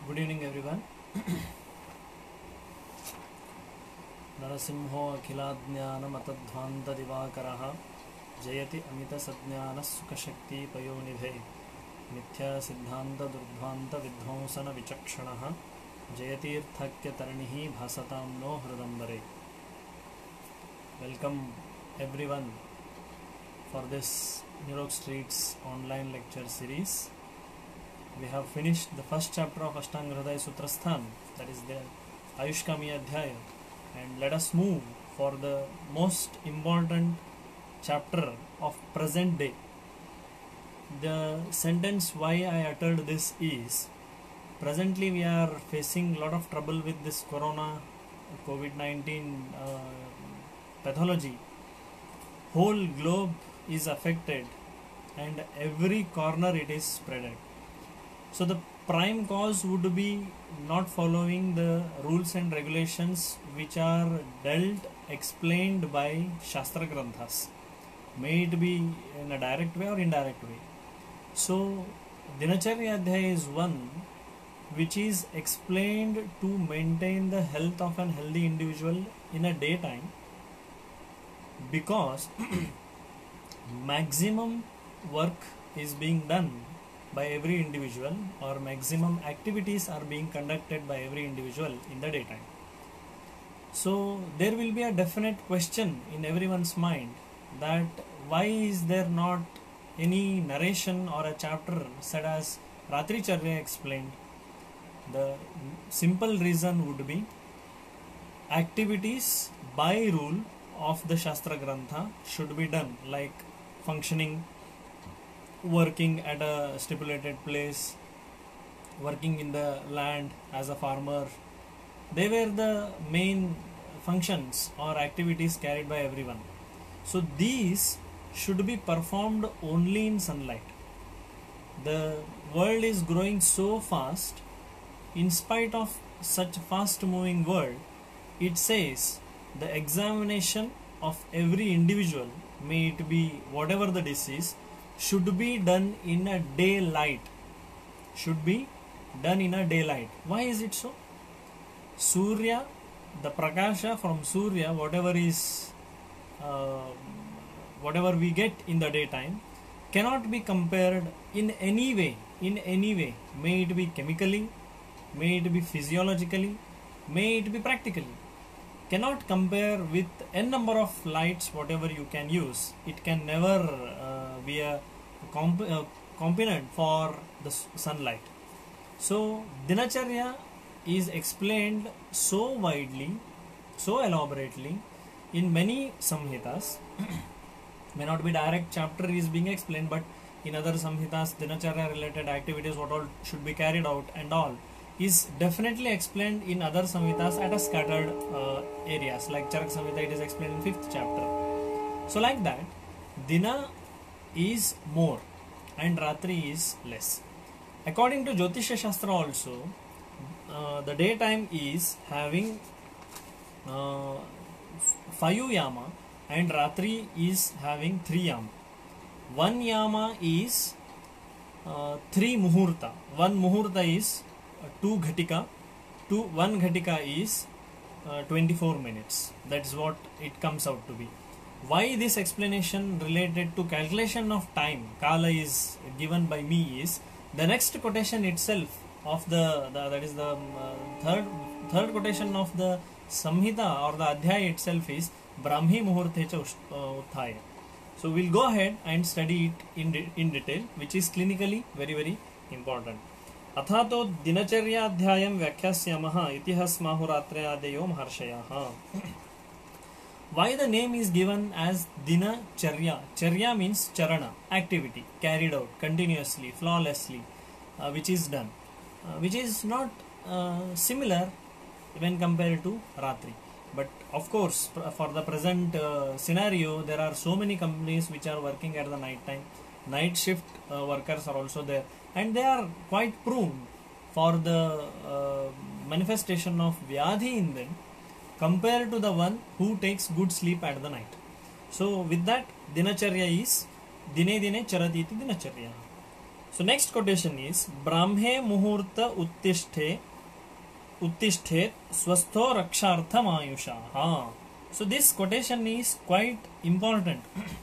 Good evening, everyone. नरसिंहो अखिलाज्ञानमतध्वान्तदिवाकरः जयति अमितसज्ञानसुखशक्तिपयोनिधे मिथ्यासिद्धान्तदुर्ध्वान्तविध्वंसनविचक्षणः जयतीर्थक्यतरणिः भासतां नो हृदम्बरे. Welcome everyone for this Nirok Streets online lecture series. We have finished the first chapter of Ashtanga Hridaya Sutrasthan, that is the Ayushkami Adhyaya, and let us move for the most important chapter of present day. The sentence why I uttered this is, presently we are facing a lot of trouble with this corona COVID-19 pathology. Whole globe is affected and every corner it is spreaded. So the prime cause would be not following the rules and regulations which are explained by Shastra Granthas. May it be in a direct way or indirect way. So Dinacharya Adhyaya is one which is explained to maintain the health of an healthy individual in a daytime, because maximum work is being done by every individual, or maximum activities are being conducted by every individual in the daytime. So there will be a definite question in everyone's mind that why is there not any narration or a chapter said as Ratri Charya explained. The simple reason would be activities by rule of the Shastra Grantha should be done, like functioning, working at a stipulated place, working in the land as a farmer. They were the main functions or activities carried by everyone. So these should be performed only in sunlight. The world is growing so fast. In spite of such fast moving world, it says the examination of every individual, may it be whatever the disease, should be done in a daylight. Should be done in a daylight. Why is it so? Surya, the prakasha from Surya, whatever we get in the daytime, cannot be compared in any way. May it be chemically, may it be physiologically, may it be practically. Cannot compare with n number of lights whatever you can use. It can never be a component for the sunlight. So Dinacharya is explained so widely, so elaborately in many samhitas. May not be direct chapter is being explained, but in other samhitas Dinacharya related activities, what all should be carried out and all, is definitely explained in other samhitas at a scattered areas. Like Charak Samhita, it is explained in 5th chapter. So like that, Dina is more and Ratri is less. According to Jyotisha Shastra also, the daytime is having 5 yama and Ratri is having 3 yama. 1 yama is 3 muhurta. 1 muhurta is 2 ghatika. 1 ghatika is 24 minutes. That is what it comes out to be. Why this explanation related to calculation of time, kala, is given by me is the next quotation itself of that is the third quotation of the samhita or the adhyaya itself is Brahmi Muhurte cha Utthaya. So we'll go ahead and study it in detail, which is clinically very, very important. अथातो दिनचर्याध्यायं व्याख्यास्यामः इतिहासमाहुरात्रयादयो महर्षयः. Why the name is given as Dinacharya? Charya means charana, activity carried out continuously, flawlessly, which is done, which is not similar when compared to Ratri. But of course, for the present scenario, there are so many companies which are working at the night time. Night shift workers are also there, and they are quite prone for the manifestation of Vyadhi in them compared to the one who takes good sleep at the night. So with that, Dinacharya is Dine Dine Charati iti Dinacharya. So next quotation is Brahme muhurta uttishtet swastho rakshartham ayusha. So this quotation is quite important.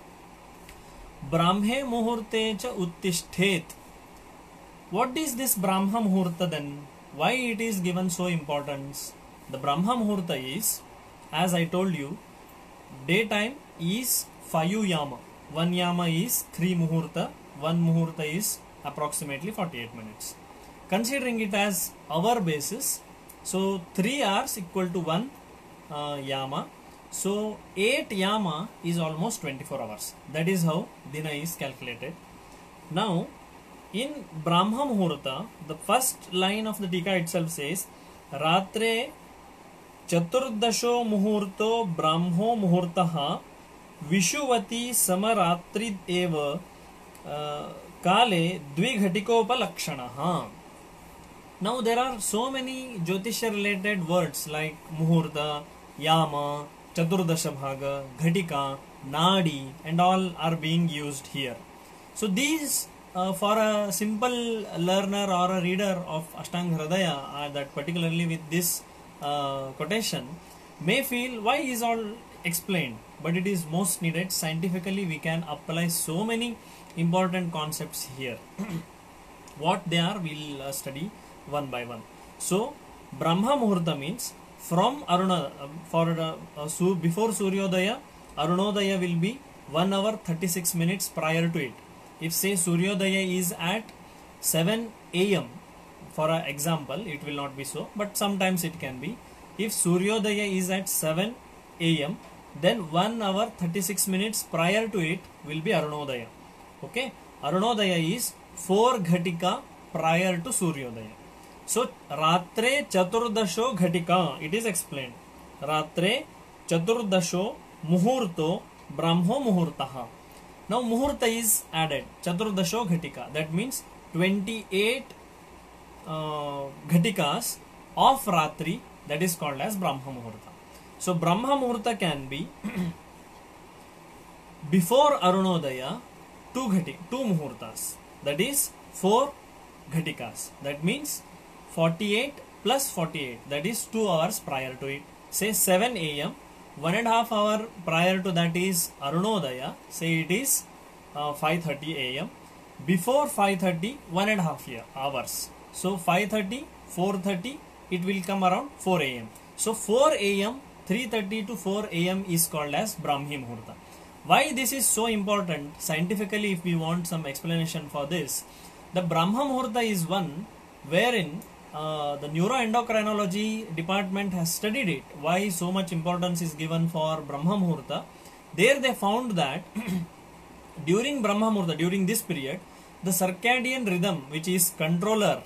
Brahme muhurte cha uttishtet. What is this Brahma muhurta then? Why it is given so importance? The Brahma muhurta is, as I told you, daytime is 5 yama. 1 yama is 3 muhurta. 1 muhurta is approximately 48 minutes. Considering it as hour basis, so 3 hours equal to 1 yama. So 8 yama is almost 24 hours. That is how Dina is calculated. Now, in Brahma Muhurta, the first line of the Tika itself says, Ratre Chaturdasho Muhurto Brahmo Muhurtaha Vishuvati Samaratri Eva Kale Dvighatikopa. Now there are so many Jyotisha related words like Muhurta, Yama, Chaturdasha Bhaga, Ghatika, Nadi, and all are being used here. So these for a simple learner or a reader of Ashtanga Hridaya, that particularly with this quotation, may feel why is all explained, but it is most needed. Scientifically we can apply so many important concepts here. What they are, we will study one by one. So Brahma Muhurta means from Aruna, before Suryodaya, Arunodaya will be 1 hour 36 minutes prior to it. If say Suryodaya is at 7 am, for an example, it will not be so, but sometimes it can be. If Suryodaya is at 7 am, then 1 hour 36 minutes prior to it will be Arunodaya. Okay, Arunodaya is 4 ghatika prior to Suryodaya. So Ratre Chaturdasho Ghatika, it is explained. Ratre Chaturdasho Muhurto Brahmo Muhurtaha. Now Muhurta is added, Chaturdasho Ghatika. That means 28 Ghatikas of Ratri, that is called as Brahma Muhurta. So Brahma Muhurta can be before Arunodaya 2 Muhurtas, that is 4 Ghatikas. That means 48 plus 48, that is 2 hours prior to it. Say 7 am, 1.5 hour prior to that is Arunodaya, say it is 5:30 am. Before 5:30, 1.5 hours. So 5:30, 4:30, it will come around 4 am. So 4 am, 3:30 to 4 am is called as Brahmi Muhurta. Why this is so important? Scientifically, if we want some explanation for this, the Brahma Muhurta is one wherein the neuroendocrinology department has studied it. Why so much importance is given for Brahma Muhurta? There they found that during Brahma Muhurta, during this period, the circadian rhythm, which is controller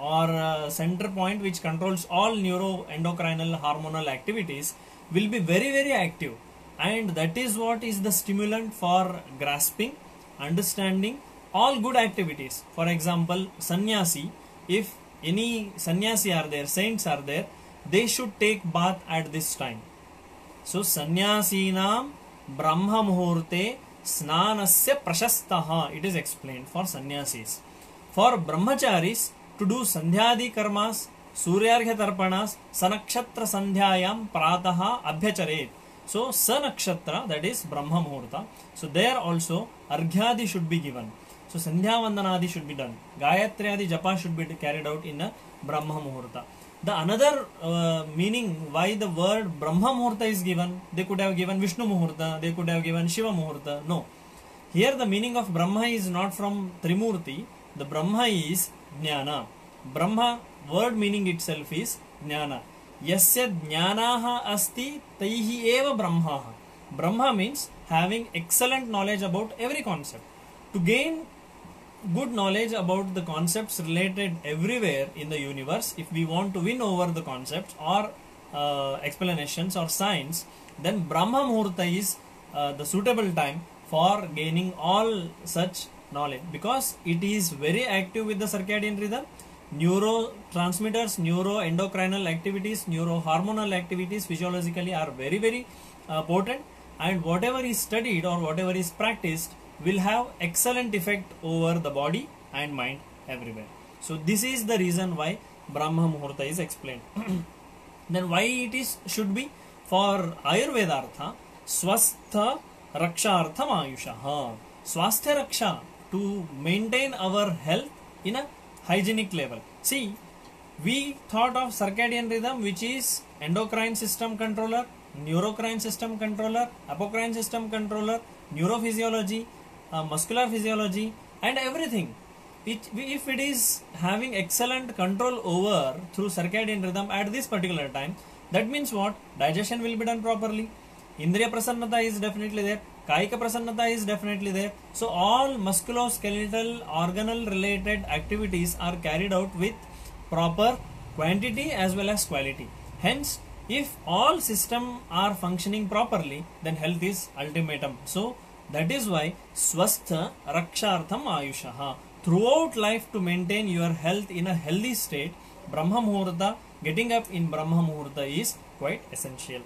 or center point which controls all neuroendocrinal hormonal activities, will be very, very active. And that is what is the stimulant for grasping, understanding all good activities. For example, sannyasi, if any sannyasi are there, saints are there, they should take bath at this time. So sannyasinam Brahma Muhurte Snanasya Prashastaha, it is explained for sannyasis. For brahmacharis, to do sandhyadi karmas, suryargya tarpanas, sanakshatra sandhyayam prataha abhyacharet. So sanakshatra, that is Brahma Muhurta. So there also arghyadi should be given. So Sandhya Vandanadi should be done. Gayatriadi Japa should be carried out in a Brahma Muhurta. The another meaning why the word Brahma Muhurta is given, they could have given Vishnu Muhurta, they could have given Shiva Muhurta. No. Here the meaning of Brahma is not from Trimurti. The Brahma is Jnana. Brahma word meaning itself is Jnana. Yasya Jnanaha asti taihi eva Brahmaha. Brahma means having excellent knowledge about every concept. To gain good knowledge about the concepts related everywhere in the universe, if we want to win over the concepts or explanations or science, then Brahma Muhurta is the suitable time for gaining all such knowledge, because it is very active with the circadian rhythm, neurotransmitters, neuroendocrinal activities, neurohormonal activities physiologically are very, very potent, and whatever is studied or whatever is practiced will have excellent effect over the body and mind everywhere. So this is the reason why Brahma Muhurta is explained. Then why it is should be for Ayurvedartha Swastha Rakshartham Ayusha. Swasthya Raksha, to maintain our health in a hygienic level. See, we thought of circadian rhythm, which is endocrine system controller, neurocrine system controller, apocrine system controller, neurophysiology, muscular physiology, and everything. If it is having excellent control over through circadian rhythm at this particular time, that means what? Digestion will be done properly. Indriya prasannata is definitely there. Kaika prasannata is definitely there. So all musculoskeletal organal related activities are carried out with proper quantity as well as quality. Hence, if all systems are functioning properly, then health is ultimatum. So that is why Swastha Rakshartham Ayushaha. Throughout life, to maintain your health in a healthy state, Brahma Muhurta, getting up in Brahma Muhurta is quite essential.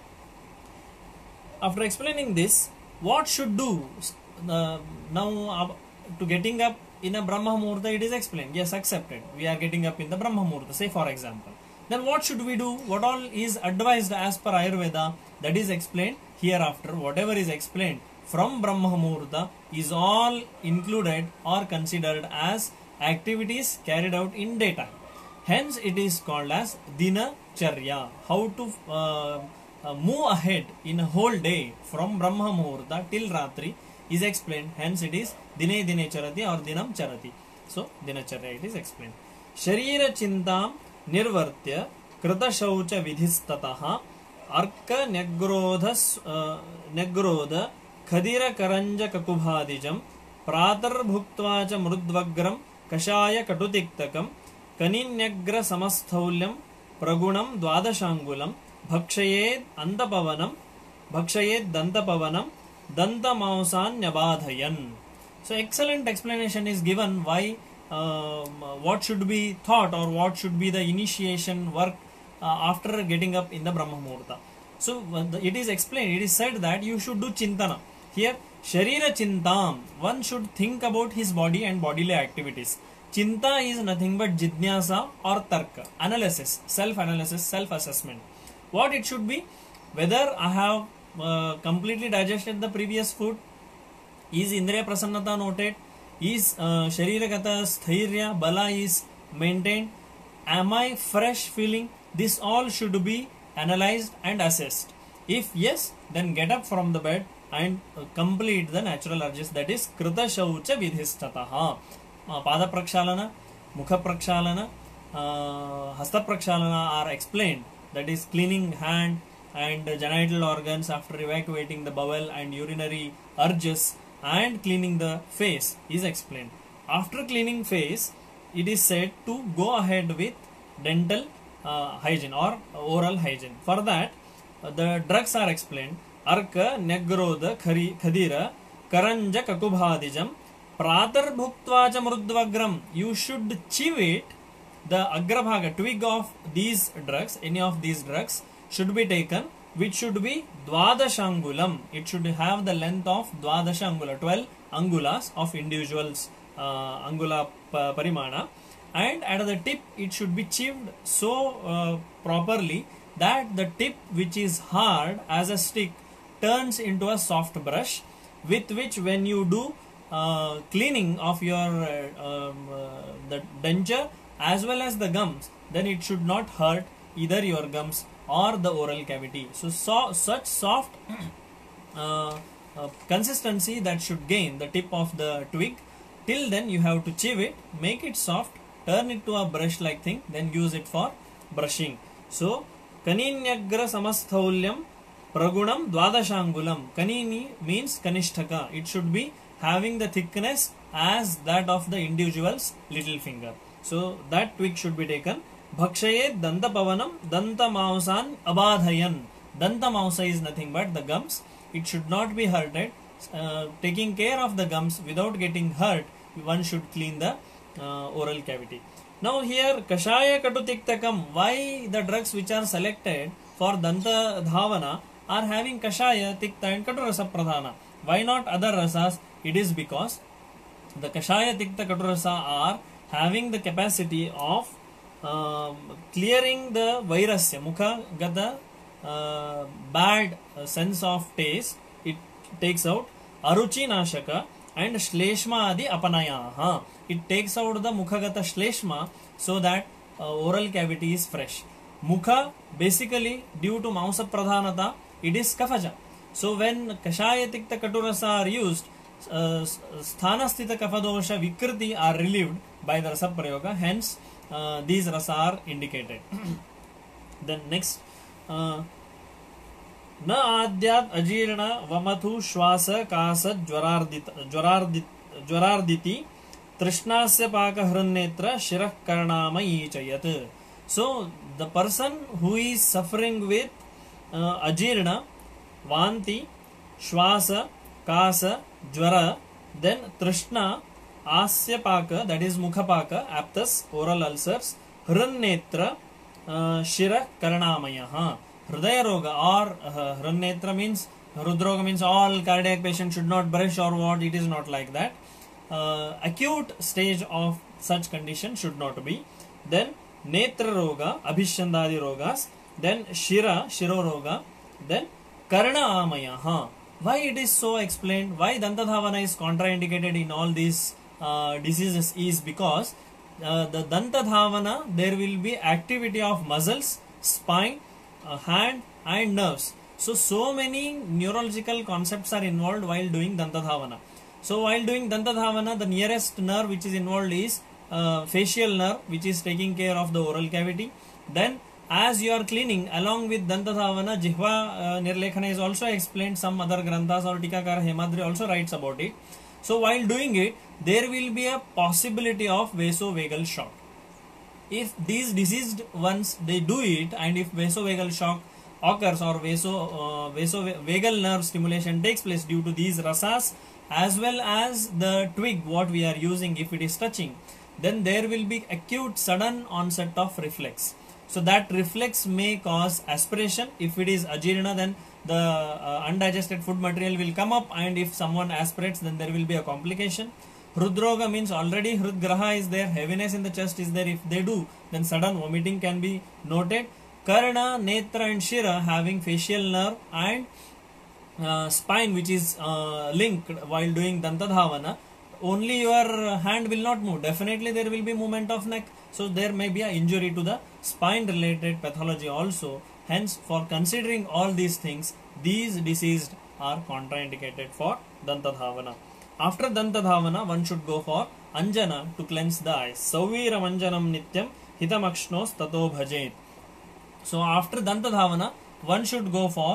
After explaining this, what should do? Now to getting up in a Brahma Muhurta, it is explained. Yes, accepted. We are getting up in the Brahma Muhurta, say for example. Then what should we do? What all is advised as per Ayurveda? That is explained hereafter. Whatever is explained from Brahma Muhurta is all included or considered as activities carried out in daytime. Hence it is called as Dinacharya. How to move ahead in a whole day from Brahma Muhurta till Ratri is explained. Hence it is Dine Dine Charati or Dinam Charati. So Dinacharya it is explained. Sharira Chintam Nirvartya Krita Shaucha Vidhistataha Arka Negrodha Khadira Karanja Kakubhadijam Pratar Bhuktva cha Mrudvagram Kashaya Katutiktakam Kaninyagra Samasthulyam Pragunam Dwadashangulam Bhakshayed Antapavanam Bhakshayed Dantapavanam Danta Mausan Nyabadhayan. So excellent explanation is given why what should be thought or what should be the initiation work after getting up in the Brahma Muhurta. So it is explained, it is said that you should do Chintana. Here, Sharira Chintam, one should think about his body and bodily activities. Chinta is nothing but Jidnyasa or Tarka, analysis, self-analysis, self-assessment. What it should be? Whether I have completely digested the previous food, is Indriya Prasannata noted, is Sharira Gata Sthairya, Bala is maintained, am I fresh feeling? This all should be analyzed and assessed. If yes, then get up from the bed and complete the natural urges, that is Krita Shaucha Vidhistataha. Pada Prakshalana, Mukha Prakshalana, Hasta Prakshalana are explained, that is cleaning hand and genital organs after evacuating the bowel and urinary urges, and cleaning the face is explained. After cleaning face, it is said to go ahead with dental hygiene or oral hygiene. For that, the drugs are explained. Arka Negrodha Khadira Karanja Kakubhadijam Pratar Bhuktva cha Mrudvagram. You should chew it, the Agrabhaga, twig of these drugs, any of these drugs should be taken, which should be Dwadashangulam. It should have the length of Dwadashangula, 12 angulas of individuals angula parimana, and at the tip it should be chewed so properly that the tip, which is hard as a stick, turns into a soft brush, with which when you do cleaning of your the denture as well as the gums, then it should not hurt either your gums or the oral cavity. So such soft consistency that should gain the tip of the twig. Till then you have to chew it, make it soft, turn it to a brush like thing, then use it for brushing. So Kaninyagra Samasthulyam Pragunam Dwadashangulam. Kanini means Kanishtaka. It should be having the thickness as that of the individual's little finger. So that twig should be taken. Bhakshayed Danta Pavanam Danta Mausan Abadhayan. Danta Mausa is nothing but the gums. It should not be hurted. Taking care of the gums without getting hurt, one should clean the oral cavity. Now here Kashaya Katutiktakam. Why the drugs which are selected for Danta Dhavana are having Kashaya, Tikta and Katurasa Pradhana? Why not other rasas? It is because The Kashaya Tikta Katurasa are having the capacity of clearing the vairasya, mukha gata bad sense of taste. It takes out aruchi nashaka and shleshma adi apanayaha. It takes out the mukha gata shleshma so that oral cavity is fresh. Mukha, basically due to mausa pradhanata, it is kafaja. So when Kashaya Tikta Katurasa are used, sthanasthita kafadosha vikriti are relieved by the rasa prayoga. Hence these rasa are indicated. Then next, न आद्यात् अजीर्ण वमथु श्वास कास ज्वरार्दिति तृष्णास्य पाक हृन्नेत्र शिरः कर्णामयी च यत्. So the person who is suffering with ajirna, vanti, shwasa, kasa, jwara, then trishna, asya paka, that is mukha paka, aphthous, oral ulcers, hrinnetra, shira karnamayaha. Hridaya roga or hrinnetra means hridroga means all cardiac patients should not brush or what. It is not like that. Acute stage of such condition should not be. Then netra roga, abhishandadi rogas, then shiro roga, then karna amayaha. Why it is so explained? Why dantadhavana is contraindicated in all these diseases is because the dantadhavana, there will be activity of muscles, spine, hand and nerves. So many neurological concepts are involved while doing dantadhavana. So while doing dantadhavana, the nearest nerve which is involved is facial nerve, which is taking care of the oral cavity. Then as you are cleaning, along with dantadhavana, jihva nirlekhana is also explained. Some other granthas or tikakara Hemadri also writes about it. So while doing it, there will be a possibility of vasovagal shock. If these diseased ones they do it, and if vasovagal shock occurs or vasovagal nerve stimulation takes place due to these rasas, as well as the twig what we are using, if it is touching, then there will be acute sudden onset of reflex. So that reflex may cause aspiration. If it is ajirna, then the undigested food material will come up, and if someone aspirates, then there will be a complication. Hridroga means already hridgraha is there, heaviness in the chest is there. If they do, then sudden vomiting can be noted. Karna, netra and shira having facial nerve and spine which is linked while doing dantadhavana, only your hand will not move. Definitely there will be movement of neck. So there may be an injury to the spine related pathology also. Hence, for considering all these things, these diseased are contraindicated for dantadhavana. After dantadhavana, one should go for anjana to cleanse the eyes. Sauvira manjanam nityam hitamashnos tato bhajet. So after dantadhavana, one should go for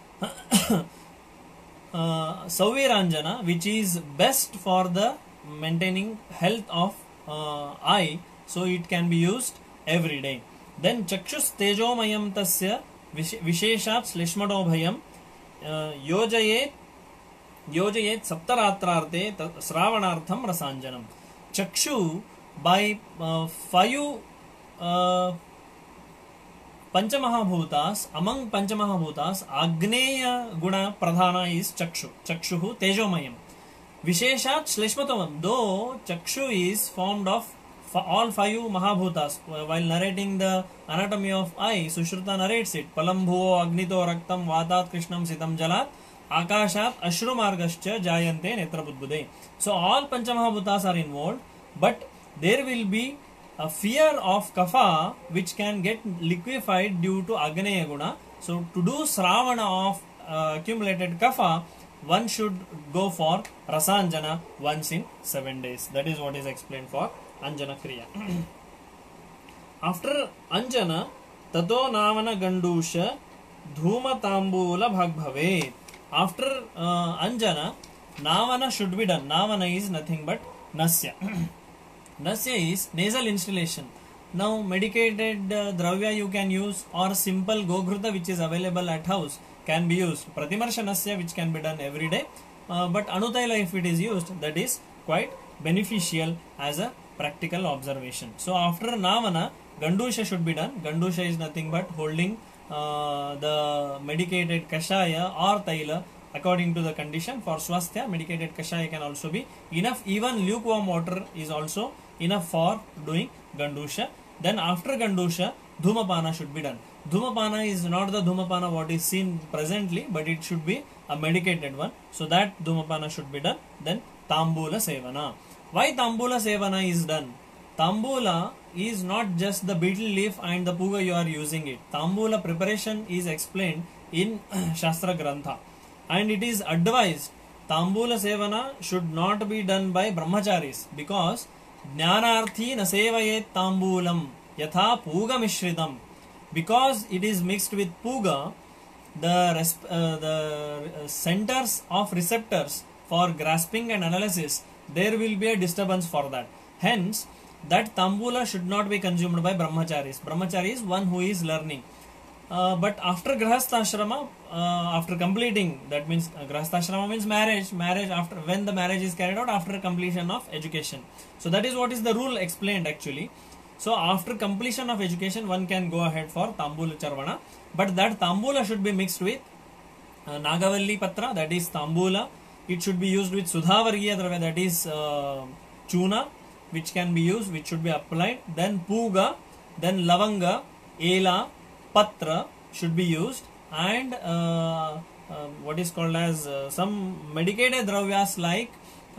Sauviranjana, which is best for the maintaining health of eye. So it can be used every day. Then chakshus tejomayam tasya visheshat shleshmadobhayam yojayet saptaratrarte sravanartham rasanjanam. Chakshu, by 5 Panchamahabhutas, among Panchamahabhutas, Agneya Guna Pradhana is Chakshu. Chakshuhu Tejomayam. Visheshat Shleshmatavam. Though Chakshu is formed of all 5 Mahabhutas. While narrating the anatomy of eye, Sushruta narrates it. Palambhuo Agnito Raktam Vatat Krishnam Sitam Jalat Akashat Ashrumargascha Jayante Netrabudbude. So all Panchamahabhutas are involved, but there will be a fear of kapha which can get liquefied due to Agneya Guna. So to do Sravana of accumulated kapha, one should go for Rasanjana once in 7 days. That is what is explained for Anjana Kriya. After Anjana, Tato Navana Gandusha Dhuma Tambula Bhagbhave. After Anjana, Navana should be done. Navana is nothing but Nasya. Nasya is nasal instillation. Now medicated dravya you can use, or simple Goghrita which is available at house can be used. Pratimarsha Nasya which can be done every day. But Anutaila if it is used, that is quite beneficial as a practical observation. So after Navana, Gandusha should be done. Gandusha is nothing but holding the medicated Kashaya or Taila according to the condition. For swasthya, medicated kashaya can also be enough. Even lukewarm water is also enough for doing gandusha. Then after gandusha, dhumapana should be done. Dhumapana is not the dhumapana what is seen presently, but it should be a medicated one. So that dhumapana should be done. Then tambula sevana. Why tambula sevana is done? Tambula is not just the betel leaf and the puga you are using it. Tambula preparation is explained in Shastra Grantha. And it is advised Tambula sevana should not be done by brahmacharis, because Jnanarthi na sevayet tambulam yatha puga mishritam. Because it is mixed with puga, the centers of receptors for grasping and analysis, there will be a disturbance for that. Hence, that tambula should not be consumed by brahmacharis. Brahmachari is one who is learning. But after grahastha after completing, that means grahastha means marriage after, when the marriage is carried out after completion of education. So that is what is the rule explained actually. So after completion of education, one can go ahead for tambula charvana, but that tambula should be mixed with Nagavalli patra, that is tambula. It should be used with Sudhavargiya dravya, that is chuna, which can be used, which should be applied. Then puga, then lavanga, ela, patra should be used, and what is called as some medicated dravyas like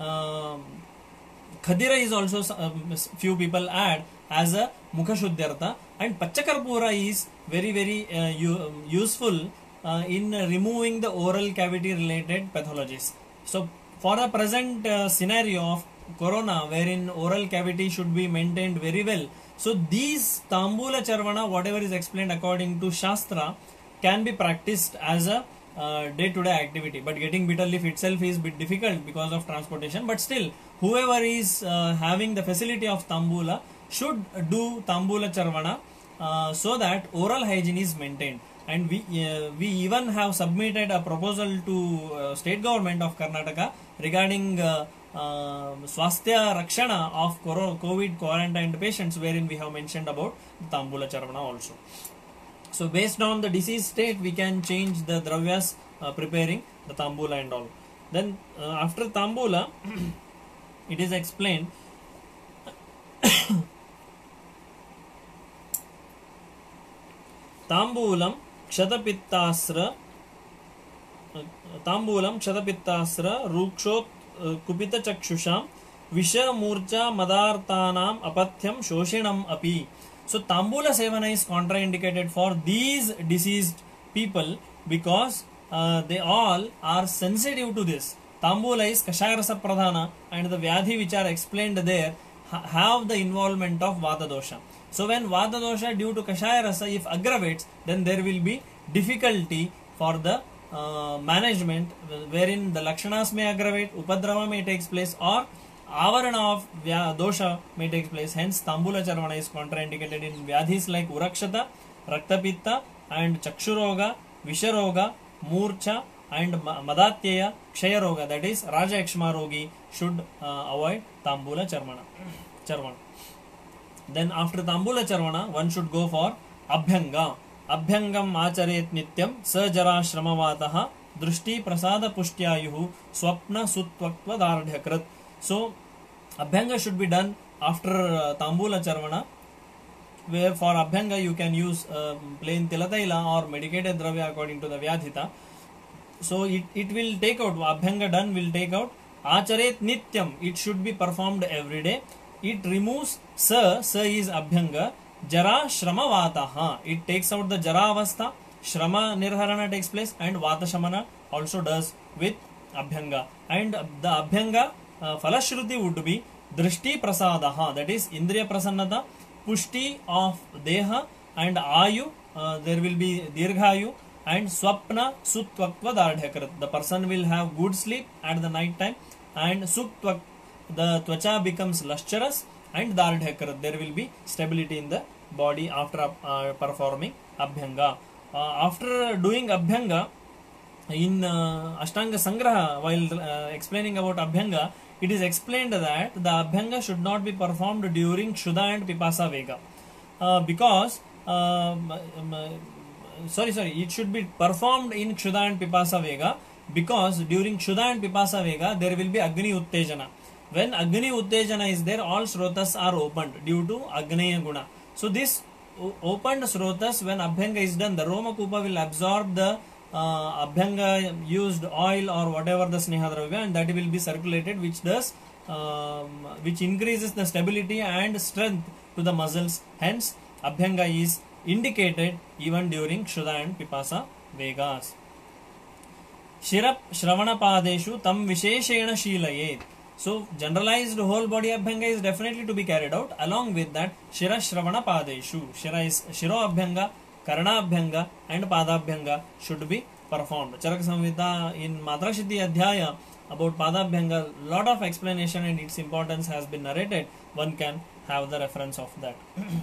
khadira is also few people add as a mukha shuddhyartha, and pachakarpura is very useful in removing the oral cavity related pathologies. So for the present scenario of corona, wherein oral cavity should be maintained very well, so these tambula charvana, whatever is explained according to Shastra, can be practiced as a day-to-day activity. But getting betel leaf itself is a bit difficult because of transportation. But still, whoever is having the facility of tambula should do tambula charvana so that oral hygiene is maintained. And we even have submitted a proposal to state government of Karnataka regarding swasthya rakshana of COVID quarantined patients, wherein we have mentioned about tambula charvana also. So based on the disease state, we can change the dravyas preparing the tambula and all. Then after tambula, it is explained tambulam kshatapittasra rukshot kupita chakshusham visha murcha madartanam apathyam shoshinam api. So tambula sevana is contraindicated for these diseased people because they all are sensitive to this. Tambula is kashaya rasa pradhana, and the vyadhi which are explained there have the involvement of vata dosha. So when vata dosha due to kashaya rasa if aggravates, then there will be difficulty for the management, wherein the lakshanas may aggravate, upadrava may take place, or avarana of dosha may take place. Hence tambula charvana is contraindicated in vyadhis like urakshata, raktapitta, and chakshuroga, visharoga, murcha, and madatyaya, kshayaroga, that is raja yakshma rogi should avoid tambula charvana. Then after tambula charvana, one should go for abhyanga. Abhyangam acharet nityam sajara shramavataha drushti prasada pushtyayuhu swapna sutvakva dardhyakrat. So abhyanga should be done after tambula charvana, where for abhyanga you can use plain tilataila or medicated dravya according to the vyadhita. So it will take out, abhyanga done will take out acharet nityam, it should be performed every day. It removes sa is abhyanga, jara shramavataha, it takes out the jara avastha, shrama nirharana takes place, and vata shamana also does with abhyanga. And the abhyanga falashruti would be drishti prasadaha, that is indriya prasannata, pushti of deha, and ayu, there will be dirghayu, and swapna sutvakva dardhyakrat, the person will have good sleep at the night time, and sutvak, the tvacha becomes lustrous, and dardhyakrat, there will be stability in the body after performing abhyanga. After doing abhyanga in Ashtanga Sangraha, while explaining about abhyanga, it is explained that the abhyanga should not be performed during Kshuddha and Pipasa Vega because it should be performed in Kshuddha and Pipasa Vega because during Kshuddha and Pipasa Vega there will be Agni Uttejana. When Agni Uttejana is there, all Srotas are opened due to Agneya Guna. So this opened Srotas, when Abhyanga is done, the Romakupa will absorb the Abhyanga used oil or whatever the Sneha Dravya, and that will be circulated, which does which increases the stability and strength to the muscles. Hence Abhyanga is indicated even during Kshuddha and Pipasa Vegas. Shirap Shravana Padeshu Tam Visheshena Shilayet. So generalized whole body Abhyanga is definitely to be carried out. Along with that, Shira Shravana Padeshu. Shira is Shiro Abhyanga, Karana Abhyanga and Padabhyanga should be performed. Charaka Samhita in Matra Siddhi Adhyaya about Padabhyanga, lot of explanation and its importance has been narrated. One can have the reference of that.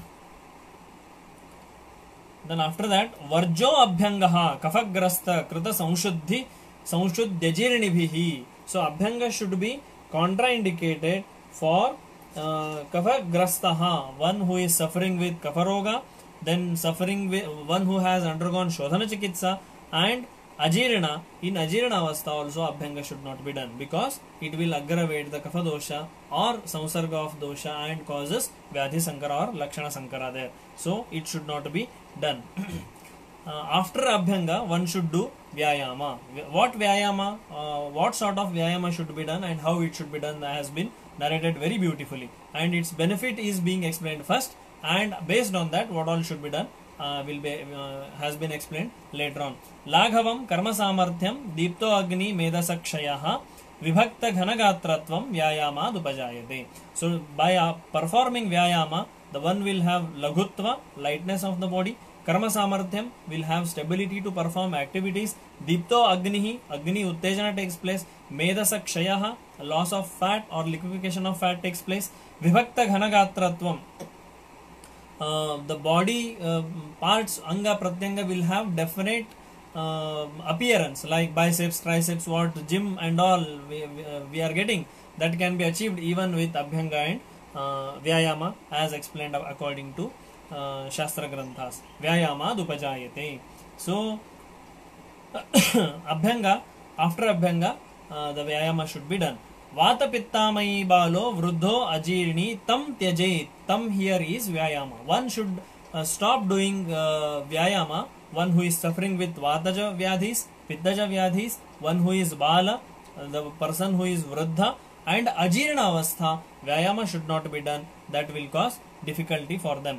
Then after that, Varjo Abhyangaha Kafagrasta Krita Samshuddhi Samshuddhyajirnibhihi. So Abhyanga should be contraindicated for Kafagrastaha, one who is suffering with Kafaroga, then suffering with one who has undergone Shodhana Chikitsa, and Ajirana. In Ajirana Avastha also Abhyanga should not be done, because it will aggravate the Kapha dosha or Samsarga of dosha and causes Vyadhi Sankara or Lakshana Sankara there. So it should not be done. After Abhyanga, one should do Vyayama. What Vyayama, what sort of Vyayama should be done and how it should be done has been narrated very beautifully, and its benefit is being explained first, and based on that what all should be done has been explained later on. Laghavam Karma Samarthyam Deepto Agni Medasakshayaha Vibhakta Ghanagatratvam Vyayama Dupajayate. So by performing Vyayama, the one will have Lagutva, lightness of the body. Karma Samarthyam will have stability to perform activities. Deepto Agnihi, Agni Uttejana takes place. Medasa Kshayaha, loss of fat or liquefaction of fat takes place. Vibhakta Ghanagatratvam, the body parts, Anga Pratyanga will have definite appearance, like biceps, triceps, what gym and all we are getting, that can be achieved even with Abhyanga and Vyayama, as explained according to Shastra Granthas. Vyayama Dupajayate. So Abhyanga, after Abhyanga, the Vyayama should be done. Vata Pittamayi Balo Vruddho Ajirni Tam Tyajait. Tam here is Vyayama. One should stop doing Vyayama. One who is suffering with Vataja Vyadhis, Pittaja Vyadhis, one who is Bala, the person who is Vruddha, and Ajirna Avastha, Vyayama should not be done. That will cause difficulty for them.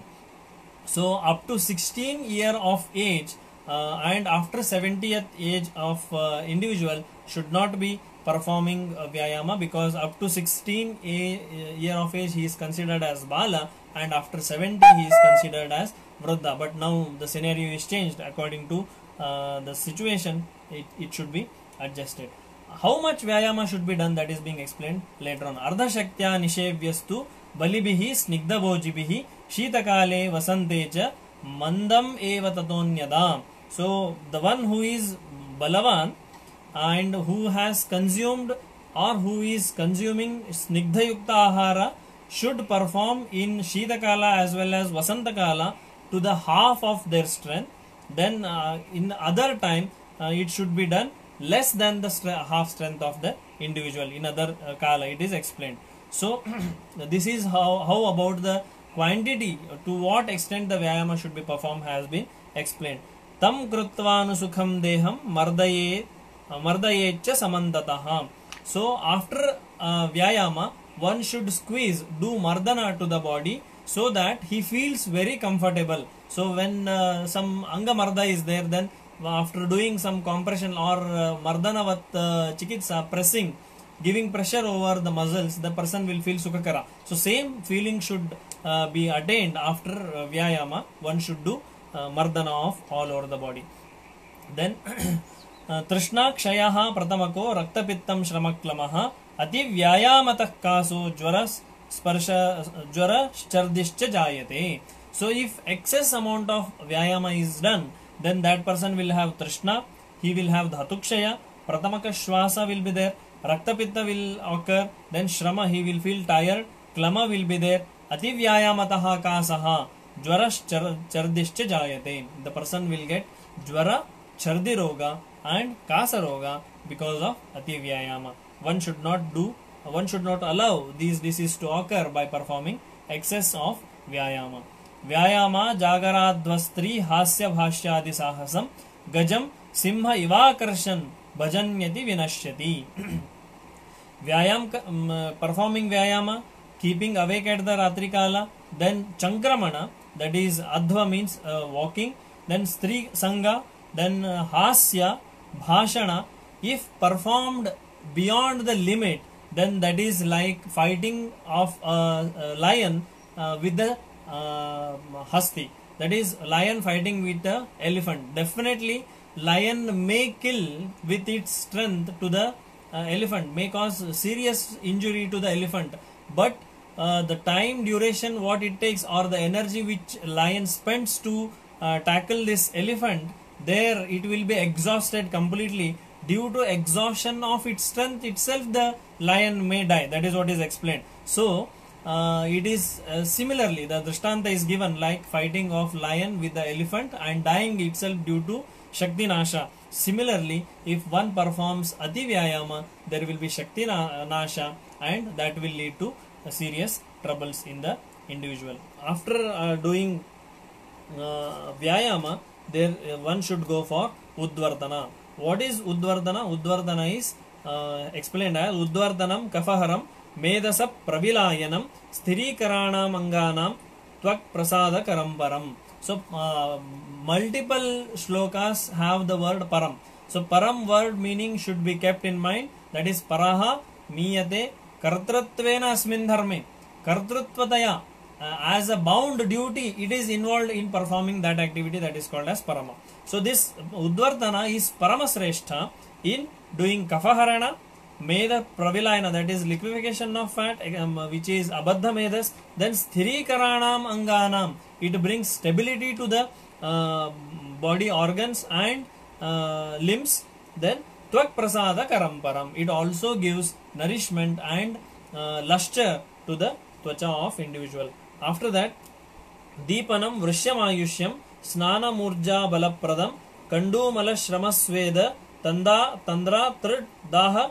So up to 16 year of age and after 70th age of individual should not be performing Vyayama, because up to 16 year of age he is considered as Bala, and after 70 he is considered as Vruddha. But now the scenario is changed according to the situation. It should be adjusted. How much Vyayama should be done, that is being explained later on. Ardha Shaktya Nishevyastu Balibihi Snigdha Bhojibihi Shitakale Vasantecha Mandam Eva Tatonyada. So the one who is Balavan and who has consumed or who is consuming Snigdha Yukta Ahara should perform in Shitakala as well as Vasantakala to the half of their strength. Then in other time it should be done less than the half strength of the individual. In other Kala it is explained. So this is how about the quantity, to what extent the Vyayama should be performed has been explained. Tam Krutvanu Sukham Deham Mardayetcha Samantataha. So after Vyayama, one should squeeze, do Mardana to the body, so that he feels very comfortable. So when some Anga Marda is there, then after doing some compression or Mardanavat Chikitsa, pressing, giving pressure over the muscles, the person will feel Sukhakara. So same feeling should be attained after Vyayama. One should do Mardana of all over the body. Then Trishna Kshayaha Pratamako Raktapittam Shramaklamaha Ati Vyayamatah Kaso Jwara Sparsha Jwara Chardishcha Jayate. So if excess amount of Vyayama is done, then that person will have Trishna, he will have Dhatukshaya, Pratamaka Shwasa will be there, Raktapitta will occur, then Shrama, he will feel tired, Klama will be there, Ati Vyayamataha Kasaha Jwara Chardishcha Jayate. The person will get Jwara, Chardi Roga and Kasa Roga because of ati vyayama. One should not allow these diseases to occur by performing excess of vyayama. Vyayama jagaradvastri hasya bhashyadi sahasam gajam simha ivakarshan bhajanyati vinashyati. Performing vyayama, keeping awake at the ratri kala, then chankramana, that is adhva means walking, then stri sanga, then hasya, bhashana. If performed beyond the limit, then that is like fighting of a lion with the hasti. That is lion fighting with the elephant. Definitely lion may kill with its strength to the elephant, may cause serious injury to the elephant, but the time duration what it takes or the energy which lion spends to tackle this elephant, there it will be exhausted completely. Due to exhaustion of its strength itself, the lion may die. That is what is explained. So it is similarly the drishtanta is given like fighting of lion with the elephant and dying itself due to shakti nasha. Similarly, if one performs ati vyayama, there will be shakti nasha, and that will lead to serious troubles in the individual. After doing vyayama, there one should go for udvardhana. What is udvardhana? Udvardhana is explained as udvardhanam kafaharam medasa pravilayanam sthirikaranam anganam tvak prasada karamparam. So multiple shlokas have the word param. So param word meaning should be kept in mind. That is paraha miyate kartratvena asmin dharme. Kartrutvataya, as a bound duty, it is involved in performing that activity, that is called as parama. So this udvardhana is paramasreshta in doing kafaharana, meda pravilayana, that is liquefaction of fat, which is abadha medas, then sthirikaranam anganam, it brings stability to the body organs and limbs. Then tvak prasada karamparam, it also gives nourishment and luster to the tvacha of individual. After that, deepanam vrishyamayushyam snana murja balapradam kandumala shramasveda tandra trid daha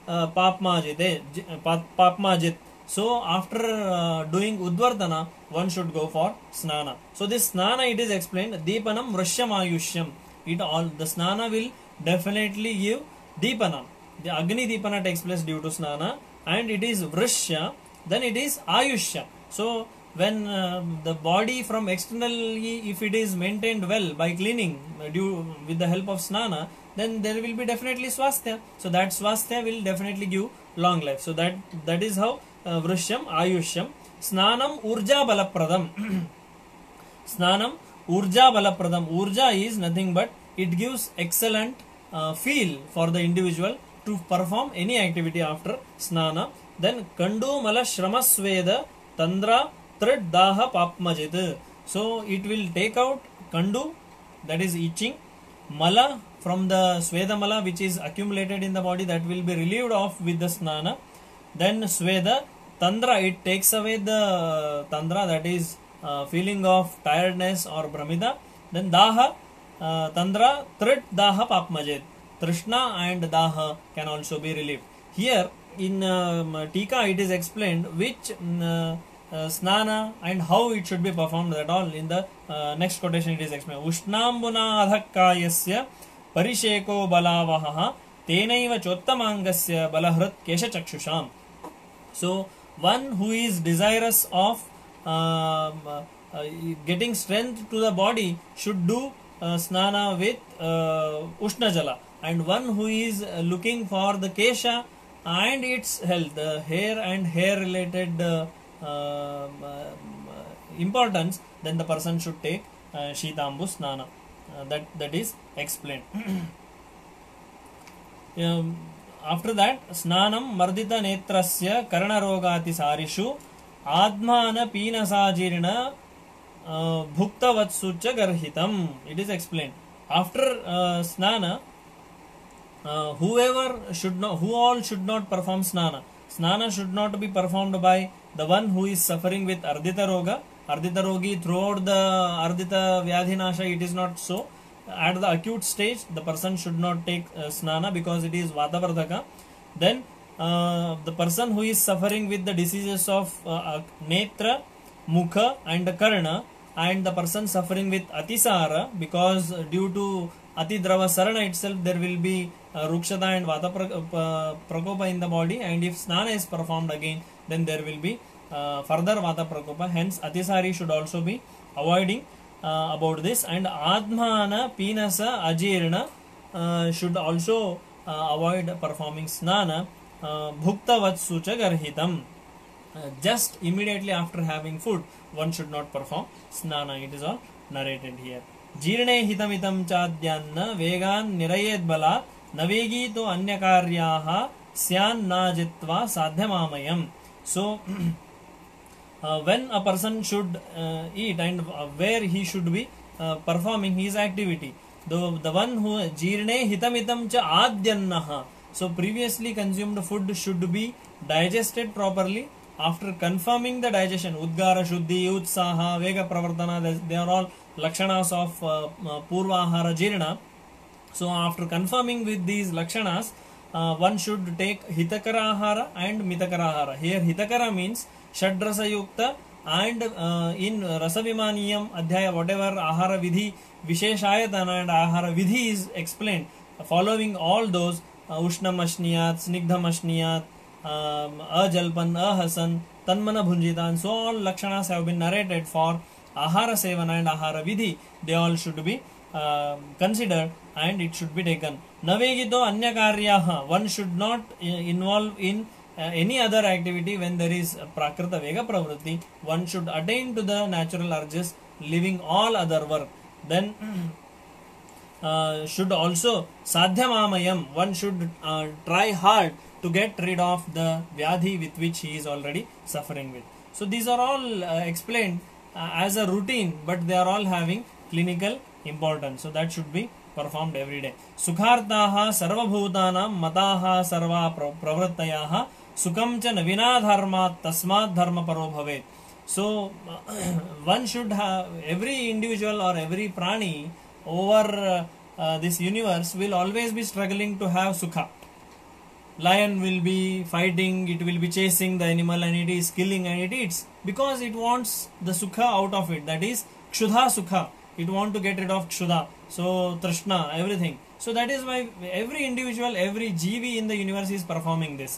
papmajit. So after doing udvardhana, one should go for snana. So this snana, it is explained, deepanam vrishyamayushyam. The snana will definitely give deepanam. The agni deepana takes place due to snana, and it is vrishya, then it is ayushya. So when the body from externally, if it is maintained well by cleaning with the help of snana, then there will be definitely swasthya. So that swasthya will definitely give long life. So that is how vrishyam ayushyam. Snanam urja balapradam. Snanam urja balapradam. Urja is nothing but it gives excellent feel for the individual to perform any activity after snana. Then kandu mala shramasveda tandra trid daha papmajit. So it will take out kandu, that is itching, mala from the sweda mala which is accumulated in the body, that will be relieved off with the snana. Then sweda, tandra, it takes away the tandra, that is feeling of tiredness or brahmida. Then daha, tandra trid daha papmajit, trishna and daha can also be relieved. Here in Tika it is explained which snana and how it should be performed, that all in the next quotation it is explained. Ushnambuna adhakkayasya parisheko balavaha tenaiva chottamangasya balahrit kesha chakshusham. So one who is desirous of getting strength to the body should do snana with ushna jala, and one who is looking for the kesha and its health, the hair and hair related importance, then the person should take Shitambu Snana. That is explained. After that, Snanam Mardita Netrasya Karana Rogati Sarishu Admana Pinasajirina Bhukta Vatsucha Garhitam. It is explained. After Snana, who all should not perform snana. Snana should not be performed by the one who is suffering with Ardita Roga. Ardita Rogi, throughout the Ardita Vyadhinasha, it is not so. at the acute stage, the person should not take snana because it is vatavardhaka. Then the person who is suffering with the diseases of netra, mukha and karna, and the person suffering with atisara, because due to atidrava sarana itself there will be rukshata and vata prakopa in the body, and if snana is performed again, then there will be further vata prakopa. Hence atisari should also be avoiding about this. And admana, pinasa, ajirna should also avoid performing snana. Bhukta vatsucha garhitam, just immediately after having food one should not perform snana. It is all narrated here. Jirne hitamitam chadyanna vegan nirayed bala navegi to anyakaryaha syan najitva sadhyamamayam. So when a person should eat and where he should be performing his activity, the one who jirne hitamitam cha adyannaha, so previously consumed food should be digested properly. After confirming the digestion, udgara shuddhi, utsaha, vega pravartana, they are all lakshanas of purvahara jirna. So after confirming with these lakshanas, one should take hitakara ahara and mitakara ahara. Here hitakara means shadrasa yukta, and in rasavimaniyam adhyaya whatever ahara vidhi visheshayatana and ahara vidhi is explained, following all those ushnam ashniyat, snigdham ashniyat, ajalpan, ahasan, tanmana bhunjita, and so all lakshanas have been narrated for ahara sevana and ahara vidhi. They all should be considered and it should be taken. Navegito anyakaryaha, one should not involve in any other activity when there is prakrita vega pravritti. One should attain to the natural urges, leaving all other work. Then should also sadhyamamayam, one should try hard to get rid of the vyadhi with which he is already suffering with. So these are all explained as a routine, but they are all having clinical importance. So that should be performed every day. Sukhartaha sarvabhutanam mataha sarva pravrittayaha sukam cha navina dharma tasmat dharma paro bhavet. So one should have, every individual or every prani over this universe will always be struggling to have sukha. Lion will be fighting, it will be chasing the animal and it is killing and it eats because it wants the sukha out of it, that is kshudha sukha. It wants to get rid of kshudha, so trishna, everything. So that is why every individual, every jivi in the universe is performing this.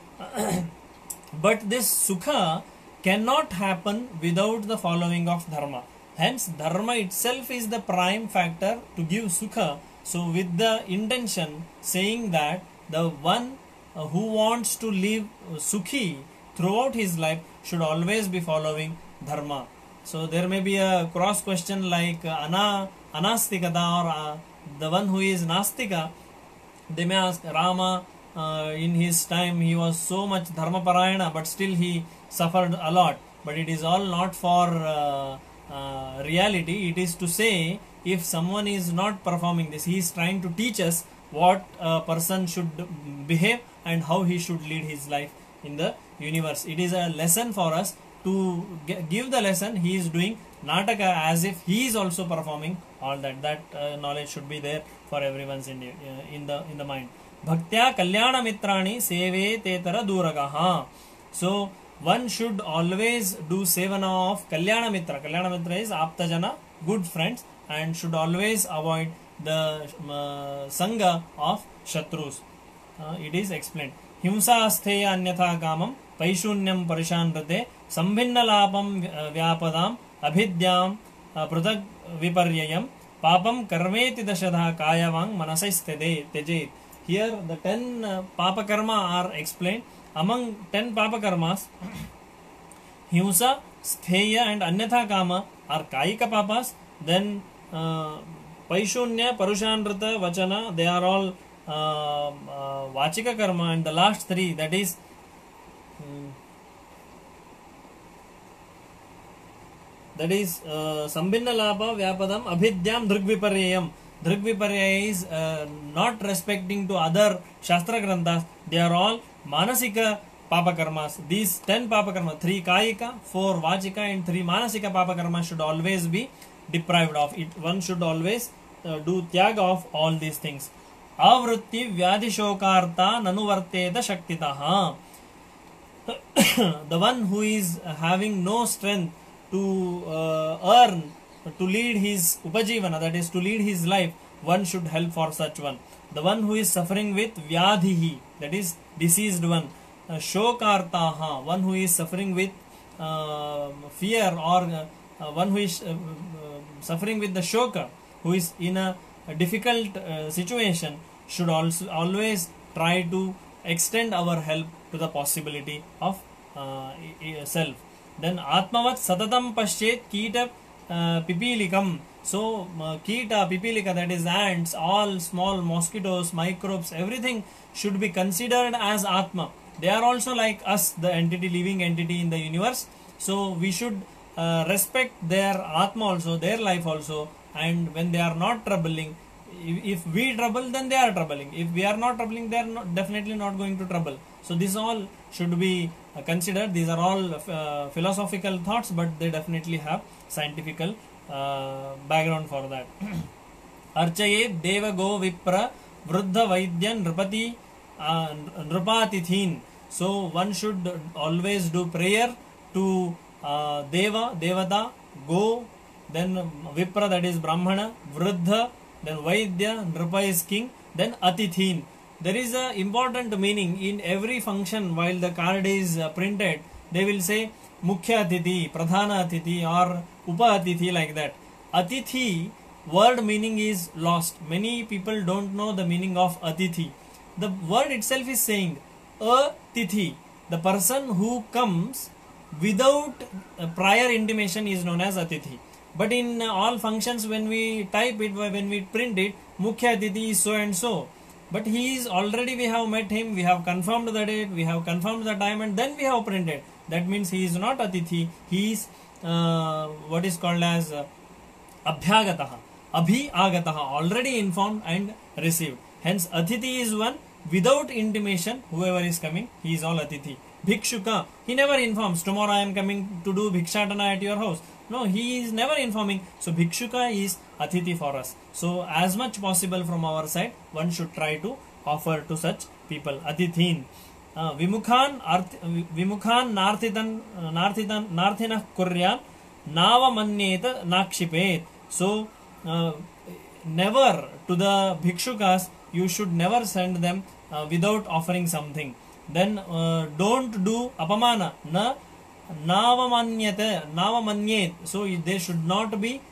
But this sukha cannot happen without the following of dharma. Hence dharma itself is the prime factor to give sukha. So with the intention saying that the one who wants to live sukhi throughout his life should always be following dharma. So there may be a cross question like anastikata, or the one who is nastika, they may ask Rama, in his time he was so much dharma parayana but still he suffered a lot. But it is all not for reality. It is to say, if someone is not performing this, he is trying to teach us what a person should behave and how he should lead his life in the universe. It is a lesson for us to give the lesson. He is doing nataka as if he is also performing all that. That knowledge should be there for everyone's in the mind. Bhaktya kalyana mitrani seve tetara duragaha. So one should always do sevana of kalyana mitra. Kalyana mitra is aptajana, good friends, and should always avoid the sangha of shatrus. It is explained. Himsa astheya anyatha kamam paishunyam parishanrate sambhinna lapam vyapadam abhidyam pruthak viparyayam papam karmeti dashadha kayavang manasai tejet. Here the 10 papa karma are explained. Among 10 papa karmas, himsa, stheya and anyatha kama are kaika papas. Then paishunya, parushanrata, vachana, they are all vachika karma, and the last 3, that is sambhinna lapa vyapadam abhidyam drugviparyayam. Drugviparya is not respecting to other shastra granthas. They are all manasika papa karmas. These 10 papa karmas, 3 kayika, 4 vachika and 3 manasika papa karmas should always be deprived of it. One should always do tyaga of all these things. Avrutti vyadhishokarta nanuvarteta shaktitaha. The one who is having no strength to earn, to lead his upajivana, that is to lead his life, one should help for such one. The one who is suffering with vyadhihi, that is deceased one. Shokartaha, one who is suffering with fear, or one who is suffering with the shoka, who is in a difficult situation, should also always try to extend our help to the possibility of self. Then atmavat satatam paschet kita pipilikam. So kita, pipilika, that is ants, all small mosquitoes, microbes, everything should be considered as atma. They are also like us, the entity, living entity in the universe. So we should respect their atma also, their life also. And when they are not troubling, if we trouble, then they are troubling. If we are not troubling, they are definitely not going to trouble. So this all should be considered. These are all philosophical thoughts, but they definitely have scientific background for that. Archaye deva go vipra vruddha vaidyan nrupati nrupatithin. So one should always do prayer to deva, devata, go, then vipra, that is brahmana, vruddha, then vaidya, nrupa is king, then atithin. There is a important meaning in every function. While the card is printed, they will say mukhya atithi, pradhana atithi, or upa atithi, like that. Atithi word meaning is lost. Many people don't know the meaning of atithi. The word itself is saying atithi, the person who comes without prior intimation is known as atithi. But in all functions, when we type it, when we print it, mukhya atithi is so and so. But he is already, we have met him, we have confirmed the date, we have confirmed the time, and then we have printed. That means he is not atithi, he is what is called as abhyagataha, abhi-agataha, already informed and received. Hence atithi is one, without intimation, whoever is coming, he is all atithi. Bhikshuka, he never informs, tomorrow I am coming to do bhikshatana at your house. No, he is never informing. So Bhikshuka is atithi for us. So as much possible from our side, one should try to offer to such people. Atithin. Vimukhan narthinah kuryan nava manyeta nakshipet. So never, to the Bhikshukas, you should never send them without offering something. Then don't do apamana. Navamanyet. So they should not be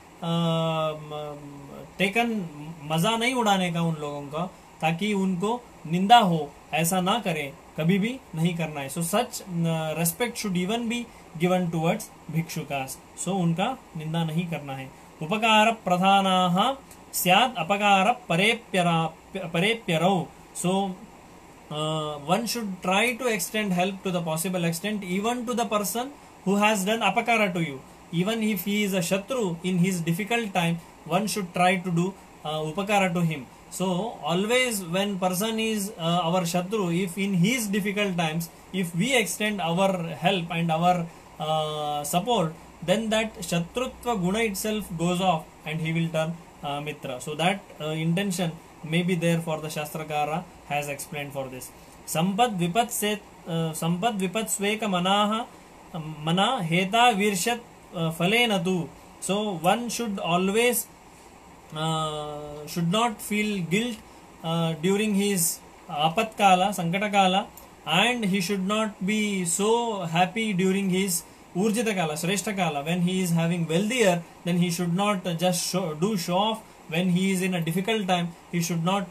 taken, मजा नहीं उड़ाने का उन लोगों का, ताकि उनको निंदा हो, ऐसा ना करें, कभी भी नहीं करना है. So such respect should even be given towards भिक्षुकास. So उनका निंदा नहीं करना है. उपकार प्रधानाः स्यात् अपकार परेप्यरौ. So one should try to extend help to the possible extent, even to the person who has done apakara to you. Even if he is a shatru in his difficult time, one should try to do upakara to him. So always when person is our shatru, if in his difficult times, if we extend our help and our support, then that shatrutva guna itself goes off and he will turn mitra. So that intention may be there for the Shastrakara has explained for this. Sampad vipat sveka manaha mana heta virshat falena tu. So one should always should not feel guilt during his apatkala, sankatakala, and he should not be so happy during his urjitakala, shreshtakala. When he is having wealthier, then he should not just show off. When he is in a difficult time, he should not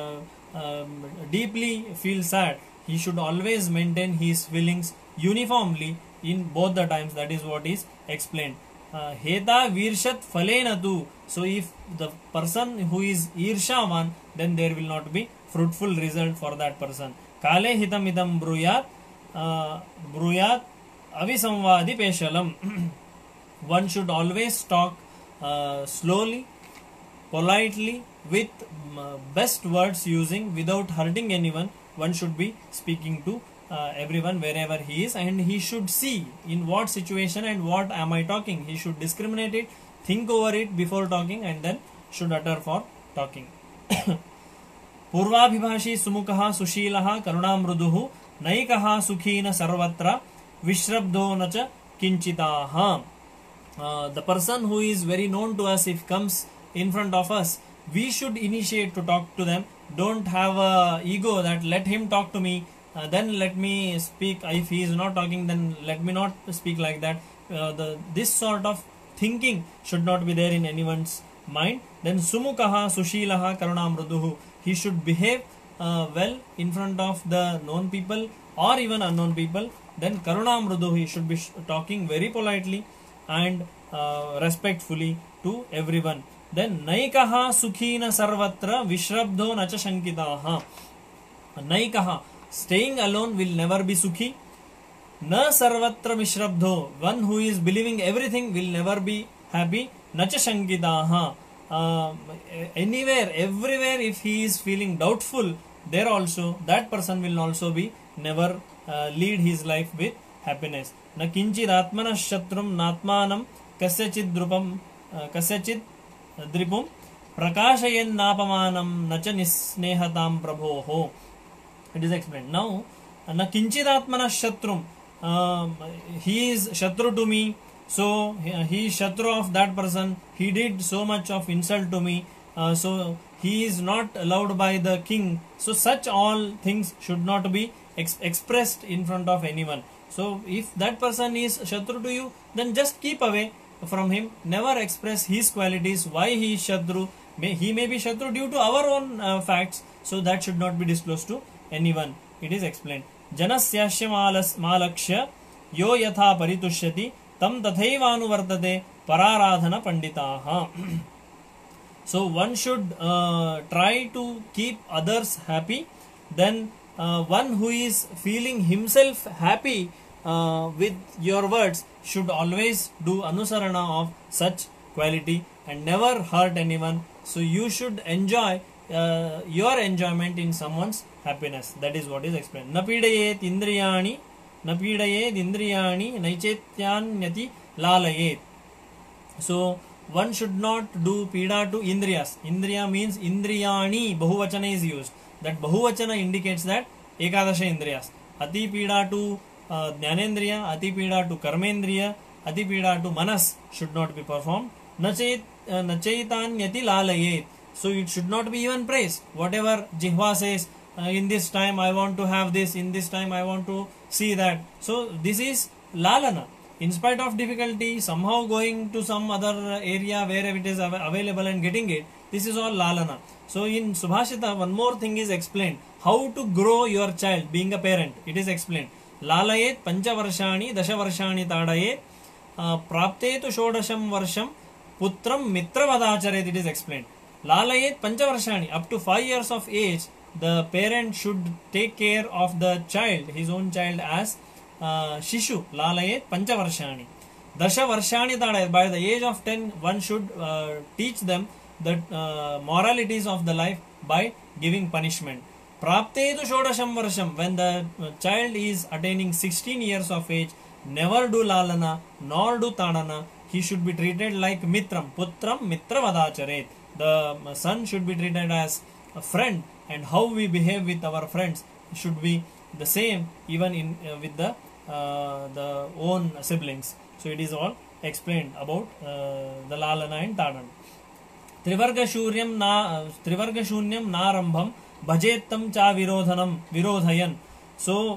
deeply feel sad. He should always maintain his feelings uniformly in both the times. That is what is explained. Heta virshat falena tu. So if the person who is irshavan, then there will not be fruitful result for that person. Kale hitam idam bruyat avisamvadi peshalam. One should always talk slowly, politely, with best words using, without hurting anyone. One should be speaking to everyone wherever he is, and he should see in what situation and what am I talking. He should discriminate it, think over it before talking, and then should utter for talking. पूर्वाभिभाषी सुमुखः सुशीलः करुणामृदुः नैकः सुखी न सर्वत्र विश्रब्धो न च किंचिताः. The person who is very known to us, if comes in front of us, we should initiate to talk to them. Don't have a ego that let him talk to me, then let me speak. If he is not talking, then let me not speak like that. This sort of thinking should not be there in anyone's mind. Then sumukaha sushilaha karunamruduhu. He should behave well in front of the known people or even unknown people. Then karunamruduhu, he should be talking very politely and respectfully to everyone. Then naikaha sukhina sarvatra vishrabdho nacha shankitaha. Naikaha, staying alone will never be sukhi. Na sarvatra vishrabdho, one who is believing everything will never be happy. Nacha shankitaha. Anywhere, everywhere, if he is feeling doubtful, there also that person will also be never lead his life with happiness. Na kinchid atmana shatrum natmanam kasyachid drupam kasyachid dripum prakashayen napamanam nacha nisnehatam prabhoho. It is explained. Now, na kinchid atmana shatrum, he is shatru to me, so he is shatru of that person, he did so much of insult to me, so he is not allowed by the king. So such all things should not be expressed in front of anyone. So if that person is shatru to you, then just keep away from him. Never express his qualities, why he is shatru. He may be shatru due to our own facts, so that should not be disclosed to anyone. It is explained. Janasyasya malakshya yo yatha paritushyati tam tathaivanuvartate pararadhana panditaha. So one should try to keep others happy. Then one who is feeling himself happy with your words should always do anusarana of such quality and never hurt anyone. So you should enjoy your enjoyment in someone's happiness. That is what is explained. Napidayet indriyani naichetyanyati lalayet. So one should not do pida to indriyas. Indriya means indriyani, bahuvachana is used. That bahuvachana indicates that ekadasha indriyas. Ati pida to jnanendriya, ati pida to karmendriya, ati pida to manas should not be performed. Nachaitanyati lalayet. So it should not be even praised. Whatever Jihva says, in this time I want to have this, in this time I want to see that. So this is lalana. In spite of difficulty, somehow going to some other area where it is available and getting it, this is all lalana. So in Subhashita, one more thing is explained. How to grow your child, being a parent. It is explained. Lalayet panchavarshani dashavarshani tadayet praptetu shodasham varsham putram mitravadacharet. It is explained. Lalayet panchavarshani, up to 5 years of age, the parent should take care of the child, his own child, as Shishu. Lalayet panchavarshani. Dasha varshani tadayet. By the age of 10, one should teach them the moralities of the life by giving punishment. Praptetu shodasham varsham. When the child is attaining 16 years of age, never do lalana nor do tadana. He should be treated like mitram. Putram mitravadacharet. The son should be treated as a friend, and how we behave with our friends should be the same even in with the own siblings. So it is all explained about the lalana and tadana. Trivarga shunyam narambham bhajettam cha virodhayan. So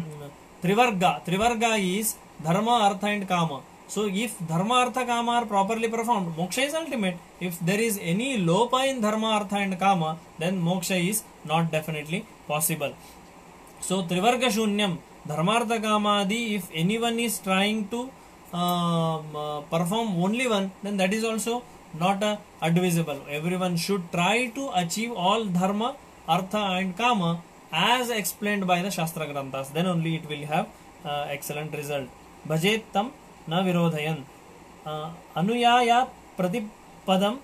Trivarga is dharma, artha and kama. So if dharma, artha, kama are properly performed, moksha is ultimate. If there is any lopa in dharma, artha and kama, then moksha is not definitely possible. So Trivarga shunyam, dharma, artha, kama adi, if anyone is trying to perform only one, then that is also not advisable. Everyone should try to achieve all dharma, artha and kama as explained by the Shastra Granthas. Then only it will have excellent result. Bhajettam na virodhayan. Anuyayat pratipadam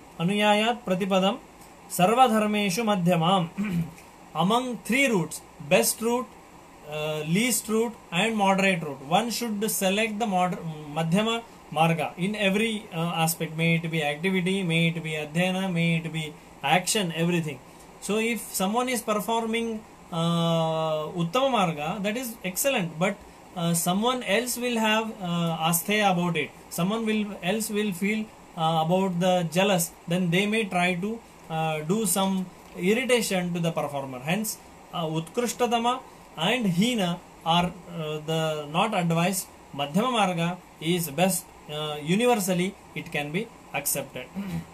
sarva dharmeshu madhyamam. Among 3 routes, best route, least route and moderate route, one should select the madhyama marga in every aspect. May it be activity, may it be adhyana, may it be action, everything. So if someone is performing uttama marga, that is excellent, but someone else will have astheya about it, someone else will feel about the jealous, then they may try to do some irritation to the performer. Hence utkrishtatama and hina are the not advised. Madhyama marga is best. Universally it can be accepted.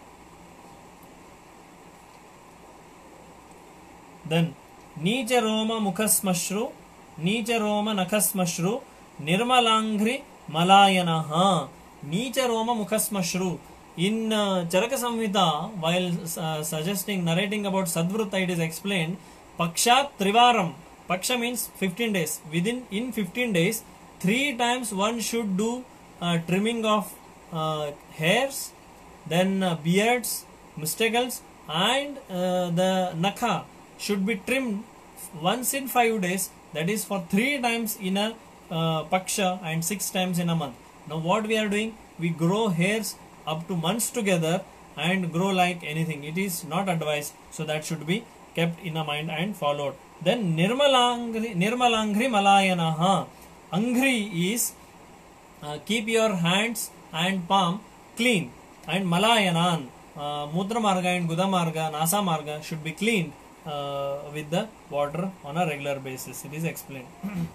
Then Nicha Roma Mukhasmashru, Nicha Roma Nakhasmashru, Nirmalangri Malayanaha. Nicha Roma Mukhasmashru. In Charaka Samhita, while narrating about Sadvrutta, it is explained Pakshat Trivaram. Paksha means 15 days. In 15 days, 3 times one should do trimming of hairs, then beards, musticles, and the nakha should be trimmed once in 5 days. That is for 3 times in a paksha and 6 times in a month. Now what we are doing? We grow hairs up to months together and grow like anything. It is not advised. So that should be kept in a mind and followed. Then Nirmalangri Malayanaha. Angri is keep your hands and palm clean, and Malayanan, Mudra Marga and Guda Marga, Nasa Marga should be cleaned with the water on a regular basis. It is explained.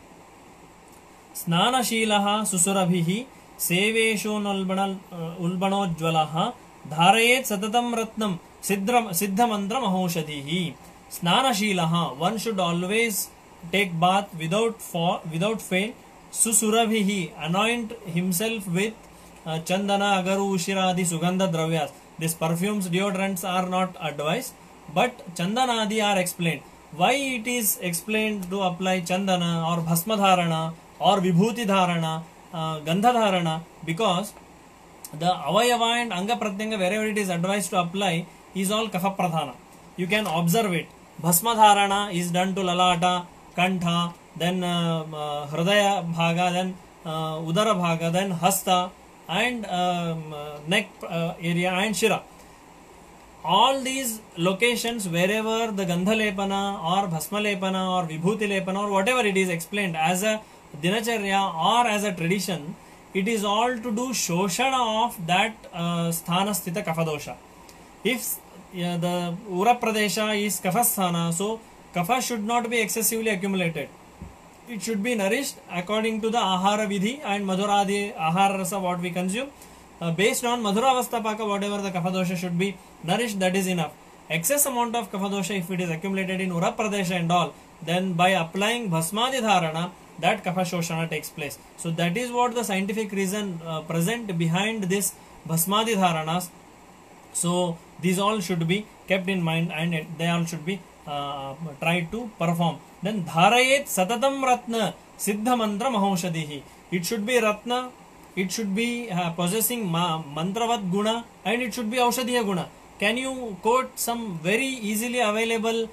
Snana Shilaha Susurabhihi Sevesho Ulbanojwalaha Dharayet Satatam Ratnam Siddha Mantra Mahoshadhihi. Snana Shilaha, one should always take bath without fail. Susurabhihi, anoint himself with Chandana, Agaru, Ushiradi, Sugandha Dravyas. These perfumes, deodorants are not advised, but Chandanadi are explained. Why it is explained to apply Chandana or Bhasma Dharana or Vibhuti Dharana, Gandha Dharana? Because the Avayava and Anga Pratyanga, wherever it is advised to apply, is all Kapha Pradhana. You can observe it. Bhasma Dharana is done to Lalata, Kantha, then Hridaya Bhaga, then Udara Bhaga, then Hasta, and neck area, and Shira. All these locations, wherever the Gandha Lepana or Bhasma Lepana or Vibhuti Lepana or whatever it is explained as a Dinacharya or as a tradition, it is all to do Shoshana of that Sthana Sthita Kafadosha. If the Ura Pradesha is Kafasthana, so Kapha should not be excessively accumulated. It should be nourished according to the Ahara Vidhi and Madhuradi Ahara Rasa what we consume. Based on Madhuravastapaka, whatever the Kapha dosha should be nourished, that is enough. Excess amount of Kapha dosha, if it is accumulated in Ura Pradesha and all, then by applying Bhasmadi Dharana, that Kapha Shoshana takes place. So that is what the scientific reason present behind this Bhasmadi Dharanas. So these all should be kept in mind and they all should be tried to perform. Then Dharayet Satatam Ratna Siddha Mantra Mahoshadihi. It should be Ratna, it should be possessing Mantravat Guna, and it should be Aushadhiya Guna. Can you quote some very easily available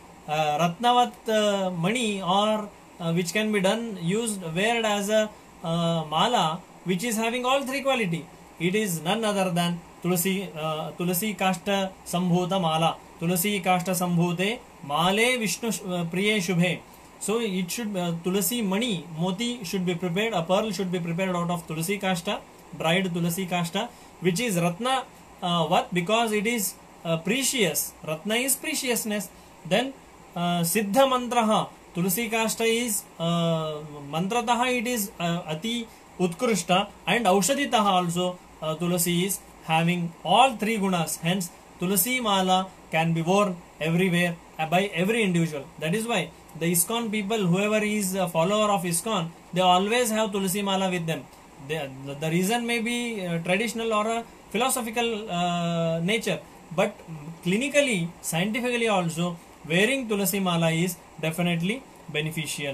Ratnavat Mani or which can be used, wear as a mala, which is having all 3 quality? It is none other than Tulasi Kashta Sambhuta Mala. Tulasi Kashta Sambhute Male Vishnu Priye Shubhe. So it should Tulasi Mani, Moti should be prepared, a pearl should be prepared out of Tulasi Kashta, dried Tulasi Kashta, which is Ratna Vat, because it is precious. Ratna is preciousness. Then Siddha Mantraha, Tulasi Kashta is Mantrataha, it is Ati Utkrishta, and Aushaditaha also Tulasi is having all 3 gunas. Hence Tulasi Mala can be worn everywhere by every individual. That is why the ISKCON people, whoever is a follower of ISKCON, they always have Tulasi Mala with them. The reason may be traditional or a philosophical nature, but clinically, scientifically also, wearing Tulasi Mala is definitely beneficial.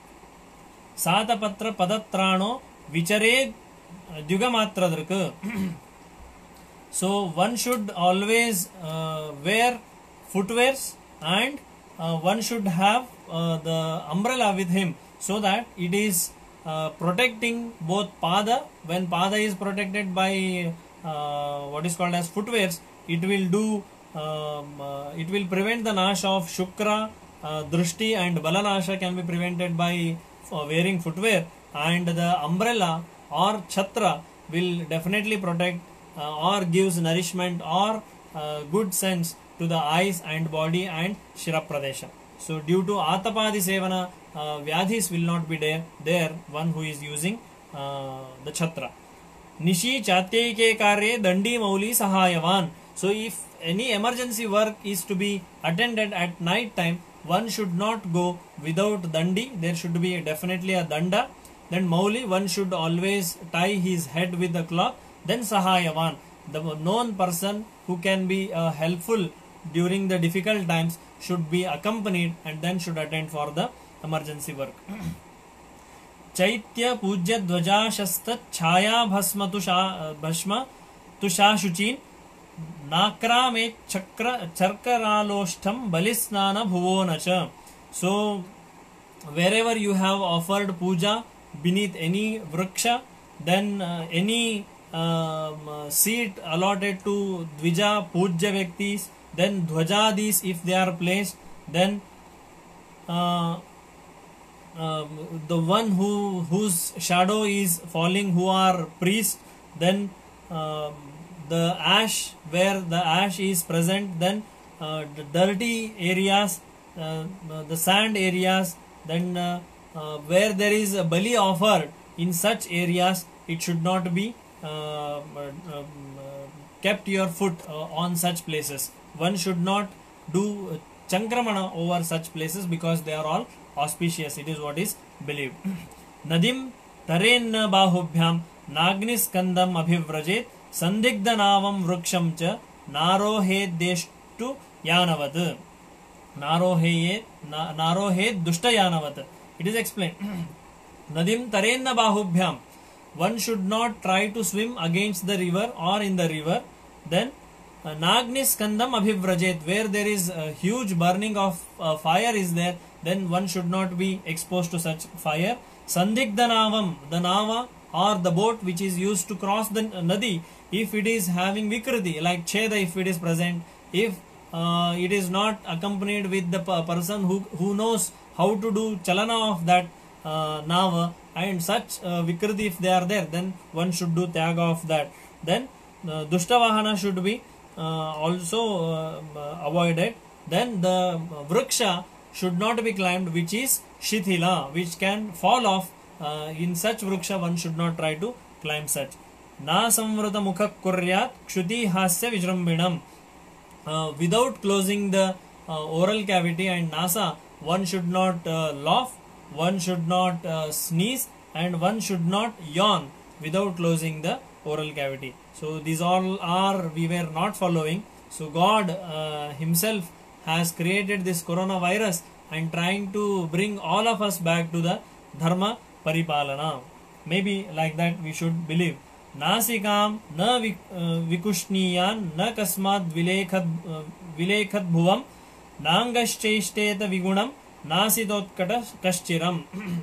Sata Patra Padatrano Vichare Dyugamatradrika. So one should always wear footwears, and one should have the umbrella with him, so that it is protecting both pada. When pada is protected by what is called as footwears, it will do it will prevent the nash of shukra, drushti and balanasha can be prevented by wearing footwear, and the umbrella or chhatra will definitely protect or gives nourishment or good sense to the eyes and body and shira pradesha. So due to atapadi sevana, vyadhis will not be there one who is using the chhatra. Nishi chatyike karye dandi mauli sahayavan. So if any emergency work is to be attended at night time, one should not go without dandi. There should be definitely a danda. Then mauli, one should always tie his head with the cloth. Then sahayavan, the known person who can be helpful during the difficult times, should be accompanied and then should attend for the emergency work. Chaitya pujya dvajashasta chaya bhasma tusha nakrame charkaraloshtam balisnana bhuvonacha. So wherever you have offered puja beneath any vriksha, then any seat allotted to dvija pujya vyaktis, then dhvajadis if they are placed, then the one whose shadow is falling, who are priests, then the ash, where the ash is present, then the dirty areas, the sand areas, then where there is a bali offered, in such areas it should not be kept your foot on such places. One should not do chankramana over such places because they are all auspicious. It is what is believed. Nadim tarenna bahubhyam nagnis kandam abhivrajet sandigdha navam vruksham cha narohed deshtu yanavat. Narohed dushta yanavat. It is explained. Nadim tarenna bahubhyam. One should not try to swim against the river or in the river. Then Nagnis Kandam Abhivrajet, where there is a huge burning of fire is there, then one should not be exposed to such fire. Sandigdha Navam, the Nava or the boat which is used to cross the Nadi, if it is having Vikriti, like Cheda if it is present, if it is not accompanied with the person who knows how to do Chalana of that Nava, and such Vikriti if they are there, then one should do Tyaga of that. Then Dushtavahana should be also avoided. Then the Vriksha should not be climbed, which is Shithila, which can fall off. In such Vriksha one should not try to climb such. Na samvrata mukha kuryat kshuti hasya vijrambinam. Without closing the oral cavity and nasa, one should not laugh, one should not sneeze, and one should not yawn without closing the oral cavity. So these all are we were not following. So God himself has created this coronavirus and trying to bring all of us back to the dharma paripalana. Maybe like that we should believe. Nasikam na vikushniyan na kasmad vilekhat bhuvam nangascheshteta vigunam nasidotkat kaschiram.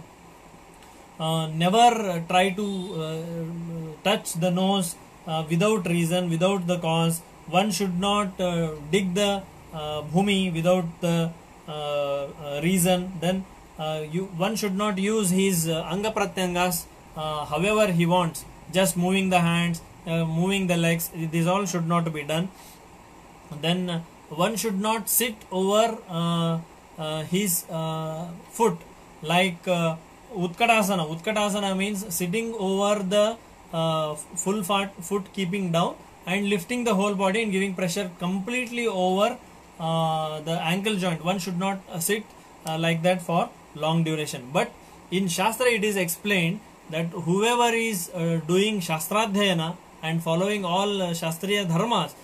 Never try to touch the nose without reason, without the cause. One should not dig the bhumi without the reason. Then one should not use his anga pratyangas however he wants, just moving the hands, moving the legs. This all should not be done. Then one should not sit over his foot, like Utkatasana. Utkatasana means sitting over the full foot, keeping down and lifting the whole body and giving pressure completely over the ankle joint. One should not sit like that for long duration. But in Shastra it is explained that whoever is doing Shastradhyayana and following all Shastriya dharmas,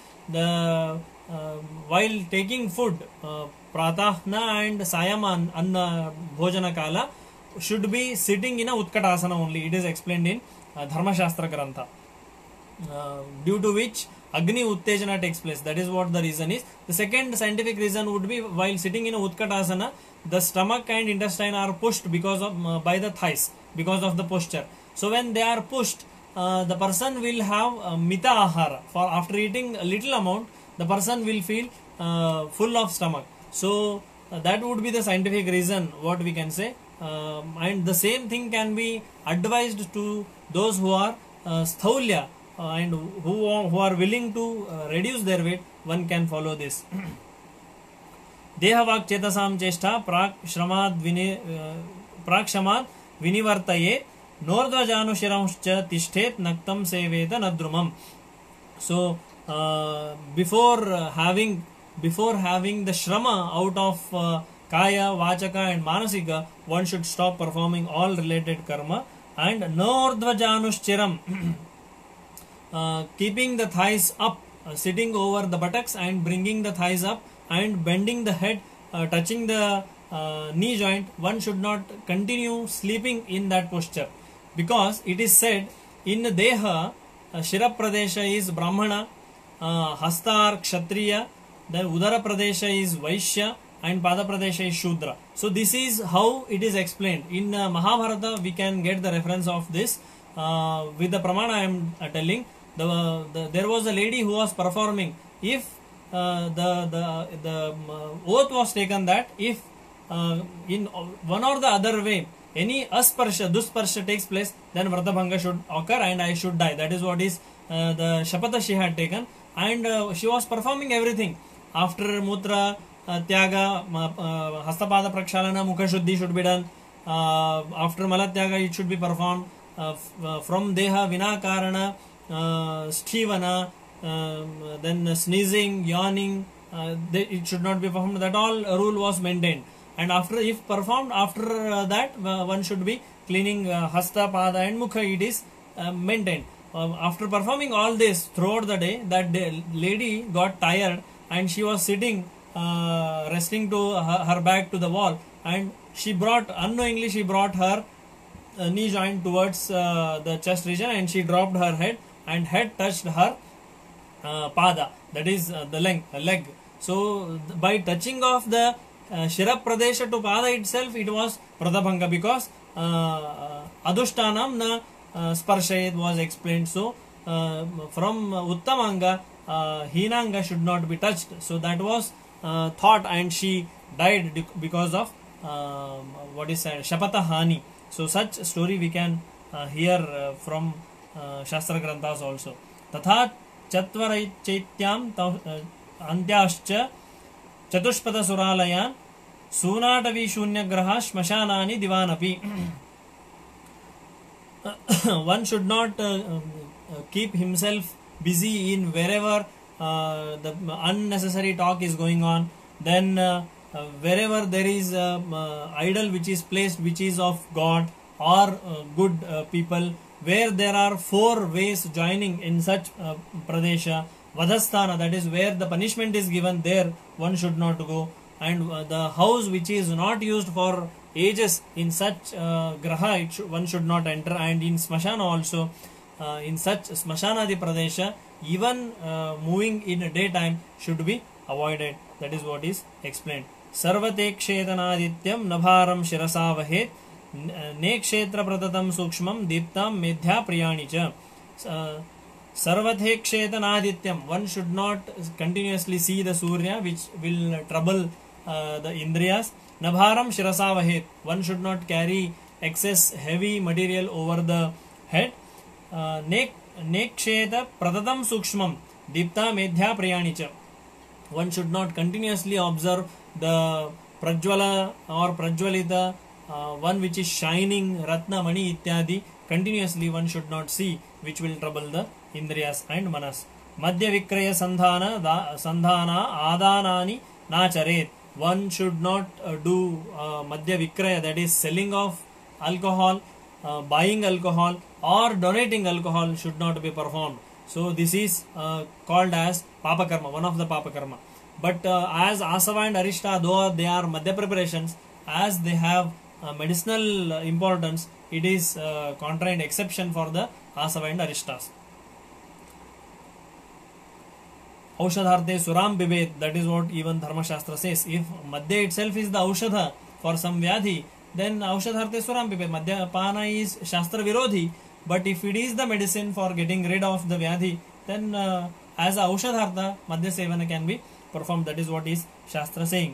while taking food, Pratahna and Sayama Anna Bhojana Kala, should be sitting in a Utkatasana only. It is explained in Dharma Shastra Grantha. Due to which Agni Uttejana takes place. That is what the reason is. The second scientific reason would be while sitting in a Utkatasana, the stomach and intestine are pushed because of by the thighs. because of the posture. So when they are pushed, the person will have mita ahara. For after eating a little amount, the person will feel full of stomach. So that would be the scientific reason what we can say. And the same thing can be advised to those who are sthaulya and who are willing to reduce their weight. One can follow this. देहवाक् चेतसां चेष्टा प्राक् श्रमाद् विनिवर्तयेत् नोर्ध्वजानुशिरंश्च तिष्ठेत् नक्तं सेवेत नद्रुमम्. So before having the shrama out of kaya, vachaka and manasika, one should stop performing all related karma. And nordhvajanuschiram, keeping the thighs up, sitting over the buttocks and bringing the thighs up and bending the head, touching the knee joint. One should not continue sleeping in that posture, because it is said in deha shira pradesha is brahmana, hastar kshatriya, then udara pradesha is vaishya and pada pradesha is shudra. So this is how it is explained in Mahabharata. We can get the reference of this with the pramana I am telling. There was a lady who was performing. If the oath was taken that if in one or the other way any asparsha, dusparsha takes place, then vratabhanga should occur and I should die. That is what is the shapata she had taken, and she was performing everything. After mutra tyaga, hastapada prakshalana, mukha shuddhi should be done. After malatyaga it should be performed. From deha vinakarana, sthivana, then sneezing, yawning, it should not be performed. That all rule was maintained. And if performed after that, one should be cleaning hasta, pada and mukha. It is maintained. After performing all this throughout the day, that lady got tired and she was sitting, resting to her back to the wall, and unknowingly she brought her knee joint towards the chest region, and she dropped her head, and head touched her pada, that is the leg. So by touching of the shira pradesha to pada itself, it was pratabhanga, because adhushtanam na sparshayet was explained. So from uttamanga, hinanga should not be touched. So that was thought, and she died because of what is said, shapata hani. So such story we can hear from Shastra Granthas also. Tatha Chatvarai Chaityam Antyascha Chatushpada Suralayan Sunatavi Shunya Graha Shmashanani Divanapi. One should not keep himself busy in wherever the unnecessary talk is going on. Then wherever there is idol which is placed, which is of God or good people, where there are 4 ways joining in such pradesha, vadasthana, that is where the punishment is given, there one should not go. And the house which is not used for ages, in such graha one should not enter. And in smashana also, in such smashanadi pradesha, even moving in daytime should be avoided. That is what is explained. Sarvate kshetanadityam nabharam shirasa vahet nekshetra pratatam sukshmam diptam medhya priyanicha. Sarvate kshetanadityam, one should not continuously see the surya, which will trouble the indriyas. Nabharam shirasa vahet, one should not carry excess heavy material over the head. Neksheta pratatam sukshmam dipta medhya priyanicha, one should not continuously observe the prajwala or prajwalita, one which is shining, ratna, mani ityadi, continuously one should not see, which will trouble the indriyas and manas. Madhya vikraya sandhana adanani nacharet, one should not do madhya vikraya, that is selling of alcohol, buying alcohol or donating alcohol should not be performed. So this is called as papa karma, one of the papa karma. But as asava and arishta, though they are madhya preparations, as they have medicinal importance, it is contrarian exception for the asava and arishtas. Aushadharte suram bibet, that is what even Dharma Shastra says. If madhya itself is the aushadha for some vyadhi, then aushadharte swaram pibe. Madhyapana is shastra virodhi, but if it is the medicine for getting rid of the vyadhi, then as a aushadhartha, madhya sevana can be performed. That is what is shastra saying.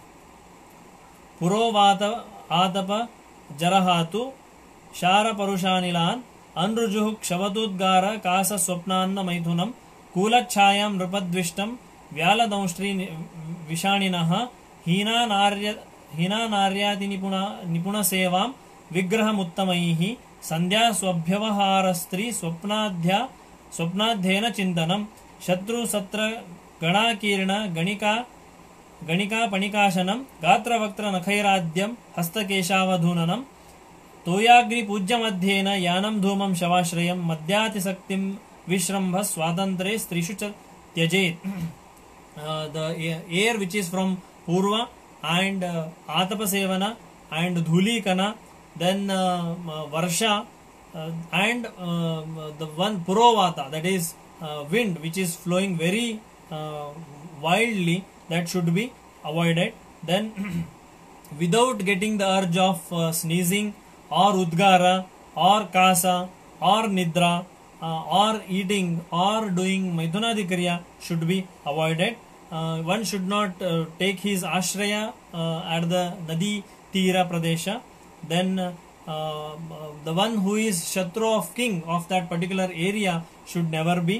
Purovata atapa jarahatu shara parushanilan anrujuh kshavatudgara kasa swapnanna maithunam kulachayam nrupadvishtam vyaladanstri vishaninah hina naryati nipuna sevam vigraham uttamaihi sandhya swabhyavaharastri स्वप्नाध्ययन चिंतनम शत्रु सत्र गणाकीर्ण गणिका पणिकाशनम गात्रवक्त्र नखैराद्यम हस्तकेशावधूननम तोयाग्नि पूज्य मध्येन यानम धूमम शवाश्रयम मद्यातिशक्तिम विश्रम्भ स्वातंत्रे स्त्रीषु च त्यजेत. The air which is from Purva and Atapa Sevana and Dhulikana, then Varsha, and the one Purovata, that is wind which is flowing very wildly, that should be avoided. Then without getting the urge of sneezing or udgara or kasa or nidra or eating or doing maithunadi kriya should be avoided. One should not take his ashraya at the nadi tira pradesha. Then the one who is shatru of king of that particular area should never be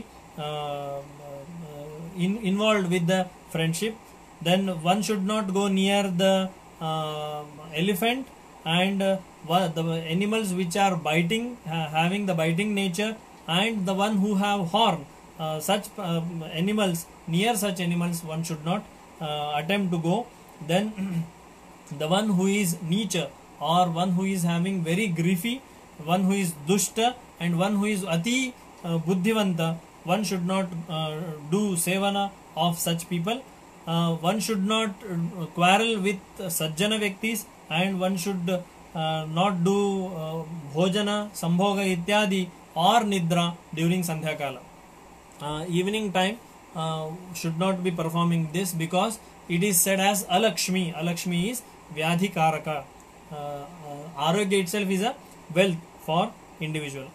involved with the friendship. Then one should not go near the elephant and the animals which are biting, having the biting nature, and the one who have horn. Such animals, near such animals one should not attempt to go. Then the one who is nicha, or one who is having very griefy, one who is dushta, and one who is ati buddhivanta, one should not do sevana of such people. One should not quarrel with sajjana vyaktis, and one should not do bhojana, sambhoga ityadi or nidra during sandhya kala. Evening time should not be performing this, because it is said as alakshmi. Alakshmi is vyadhi karaka. Arogya itself is a wealth for individual.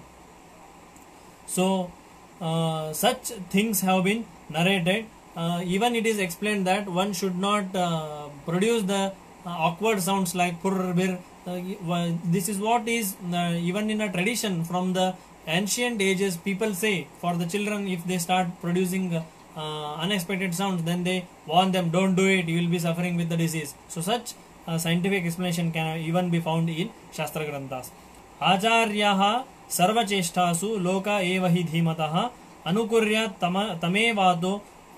So such things have been narrated. Even it is explained that one should not produce the awkward sounds like purr, bir. This is what is even in a tradition from the ancient ages. People say for the children, if they start producing unexpected sounds, then they warn them, don't do it, you will be suffering with the disease. So such scientific explanation can even be found in Shastra Granthas. Acharyaha sarvacheshtasu loka eva hi dhimatah anukurya tamevato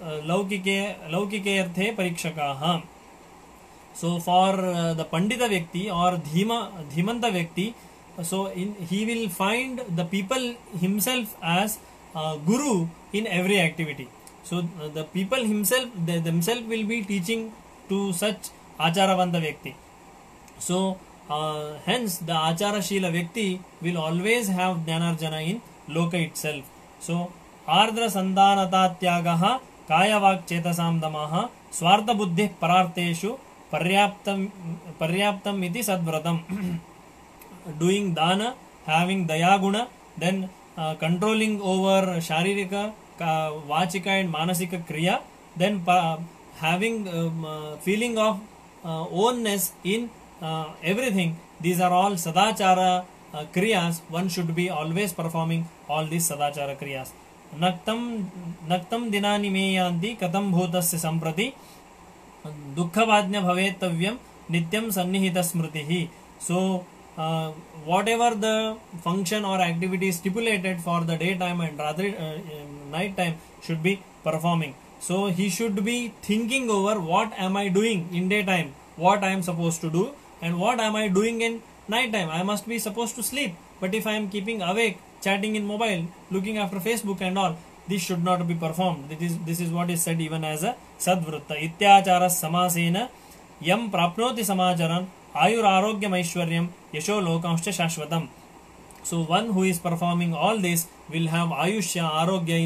laukike arthe parikshakaha. So for the Pandita Vyakti or Dhimanta Vyakti, so he will find the people himself as guru in every activity. So the people themselves will be teaching to such Acharavanta Vyakti. So hence the Achara Shila Vyakti will always have Jnanarjana in Loka itself. So Ardra Sandhanata Tyagaha Kaya Vak Chetasam Damaha Swartha Buddhi Pararteshu Paryaptam iti Sadvratam. Doing dana, having dayaguna, then controlling over Sharirika, Vachika and Manasika Kriya, then having feeling of ownness in everything. These are all Sadachara Kriyas. One should be always performing all these Sadachara Kriyas. Naktam dinani meyanti katam bhutasya samprati dukkhavajna bhavetavyam nityam sannihita smritihi. So whatever the function or activity stipulated for the daytime and rather night time should be performing. So he should be thinking over what am I doing in daytime, what I am supposed to do, and what am I doing in night time. I must be supposed to sleep, but if I am keeping awake, chatting in mobile, looking after Facebook and all, this should not be performed. This is what is said even as a sadvrutta. Ityachara samasena yam prapnoti samacharan ayur arogyam aishwaryam yasho lokamscha shashvatam. So one who is performing all this will have ayushya, arogya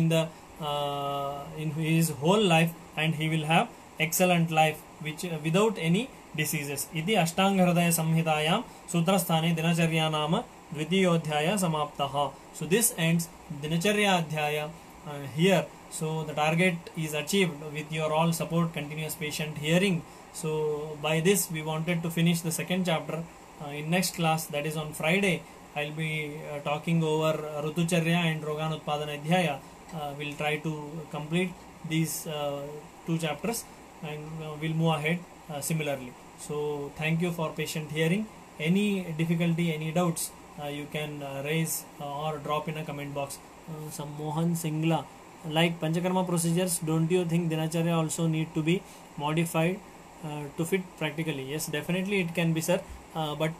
in his whole life, and he will have excellent life which without any diseases इति अष्टांगहृदय संहितायां सूत्रस्थाने दिनचर्या नाम द्वितीयोऽध्यायः समाप्तः. So this ends Dinacharya Adhyaya here. So the target is achieved with your all support, continuous patient hearing. So by this we wanted to finish the second chapter. In next class, that is on Friday, I'll be talking over Rutucharya and Roganutpadana Adhyaya. We'll try to complete these two chapters and we'll move ahead similarly. So thank you for patient hearing. Any difficulty, any doubts, you can raise or drop in a comment box. Some Mohan Singla, like Panchakarma procedures, don't you think Dinacharya also need to be modified to fit practically? Yes, definitely it can be, sir. But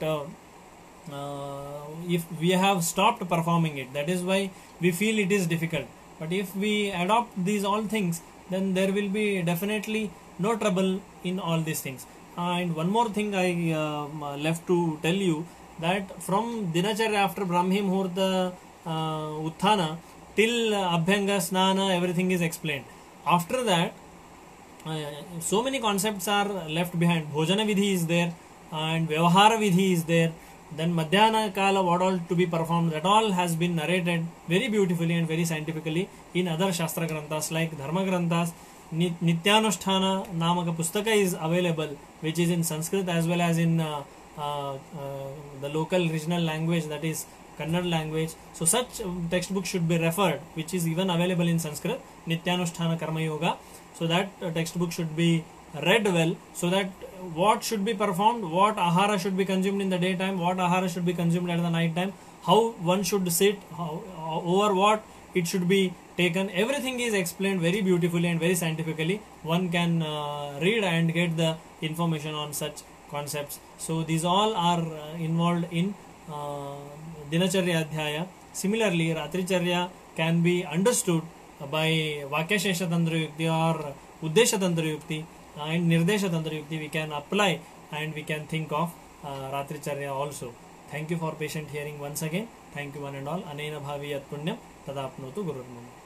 if we have stopped performing it, that is why we feel it is difficult. But if we adopt these all things, then there will be definitely no trouble in all these things. And one more thing I left to tell you, that from Dinacharya after Brahmi Muhurta Utthana till Abhyanga Snana, everything is explained. After that, so many concepts are left behind. Bhojana Vidhi is there and Vyavahara Vidhi is there. Then Madhyana Kala, what all to be performed, that all has been narrated very beautifully and very scientifically in other Shastra Granthas like Dharma Granthas. Nityanusthana Namaka Pustaka is available, which is in Sanskrit as well as in the local regional language, that is Kannada language. So such textbook should be referred, which is even available in Sanskrit, Nityanusthana Karma Yoga. So that textbook should be read well, so that what should be performed, what ahara should be consumed in the daytime, what ahara should be consumed at the night time, how one should sit, over what it should be taken, everything is explained very beautifully and very scientifically. One can read and get the information on such concepts. So these all are involved in Dinacharya Adhyaya. Similarly, Ratricharya can be understood by Vakyashesha Tantra Yukti or Uddesha Tantra Yukti and Nirdesha Tantra Yukti. We can apply and we can think of Ratricharya also. Thank you for patient hearing once again. Thank you one and all. Anena bhavi yat punyam tadapnotu gururmam.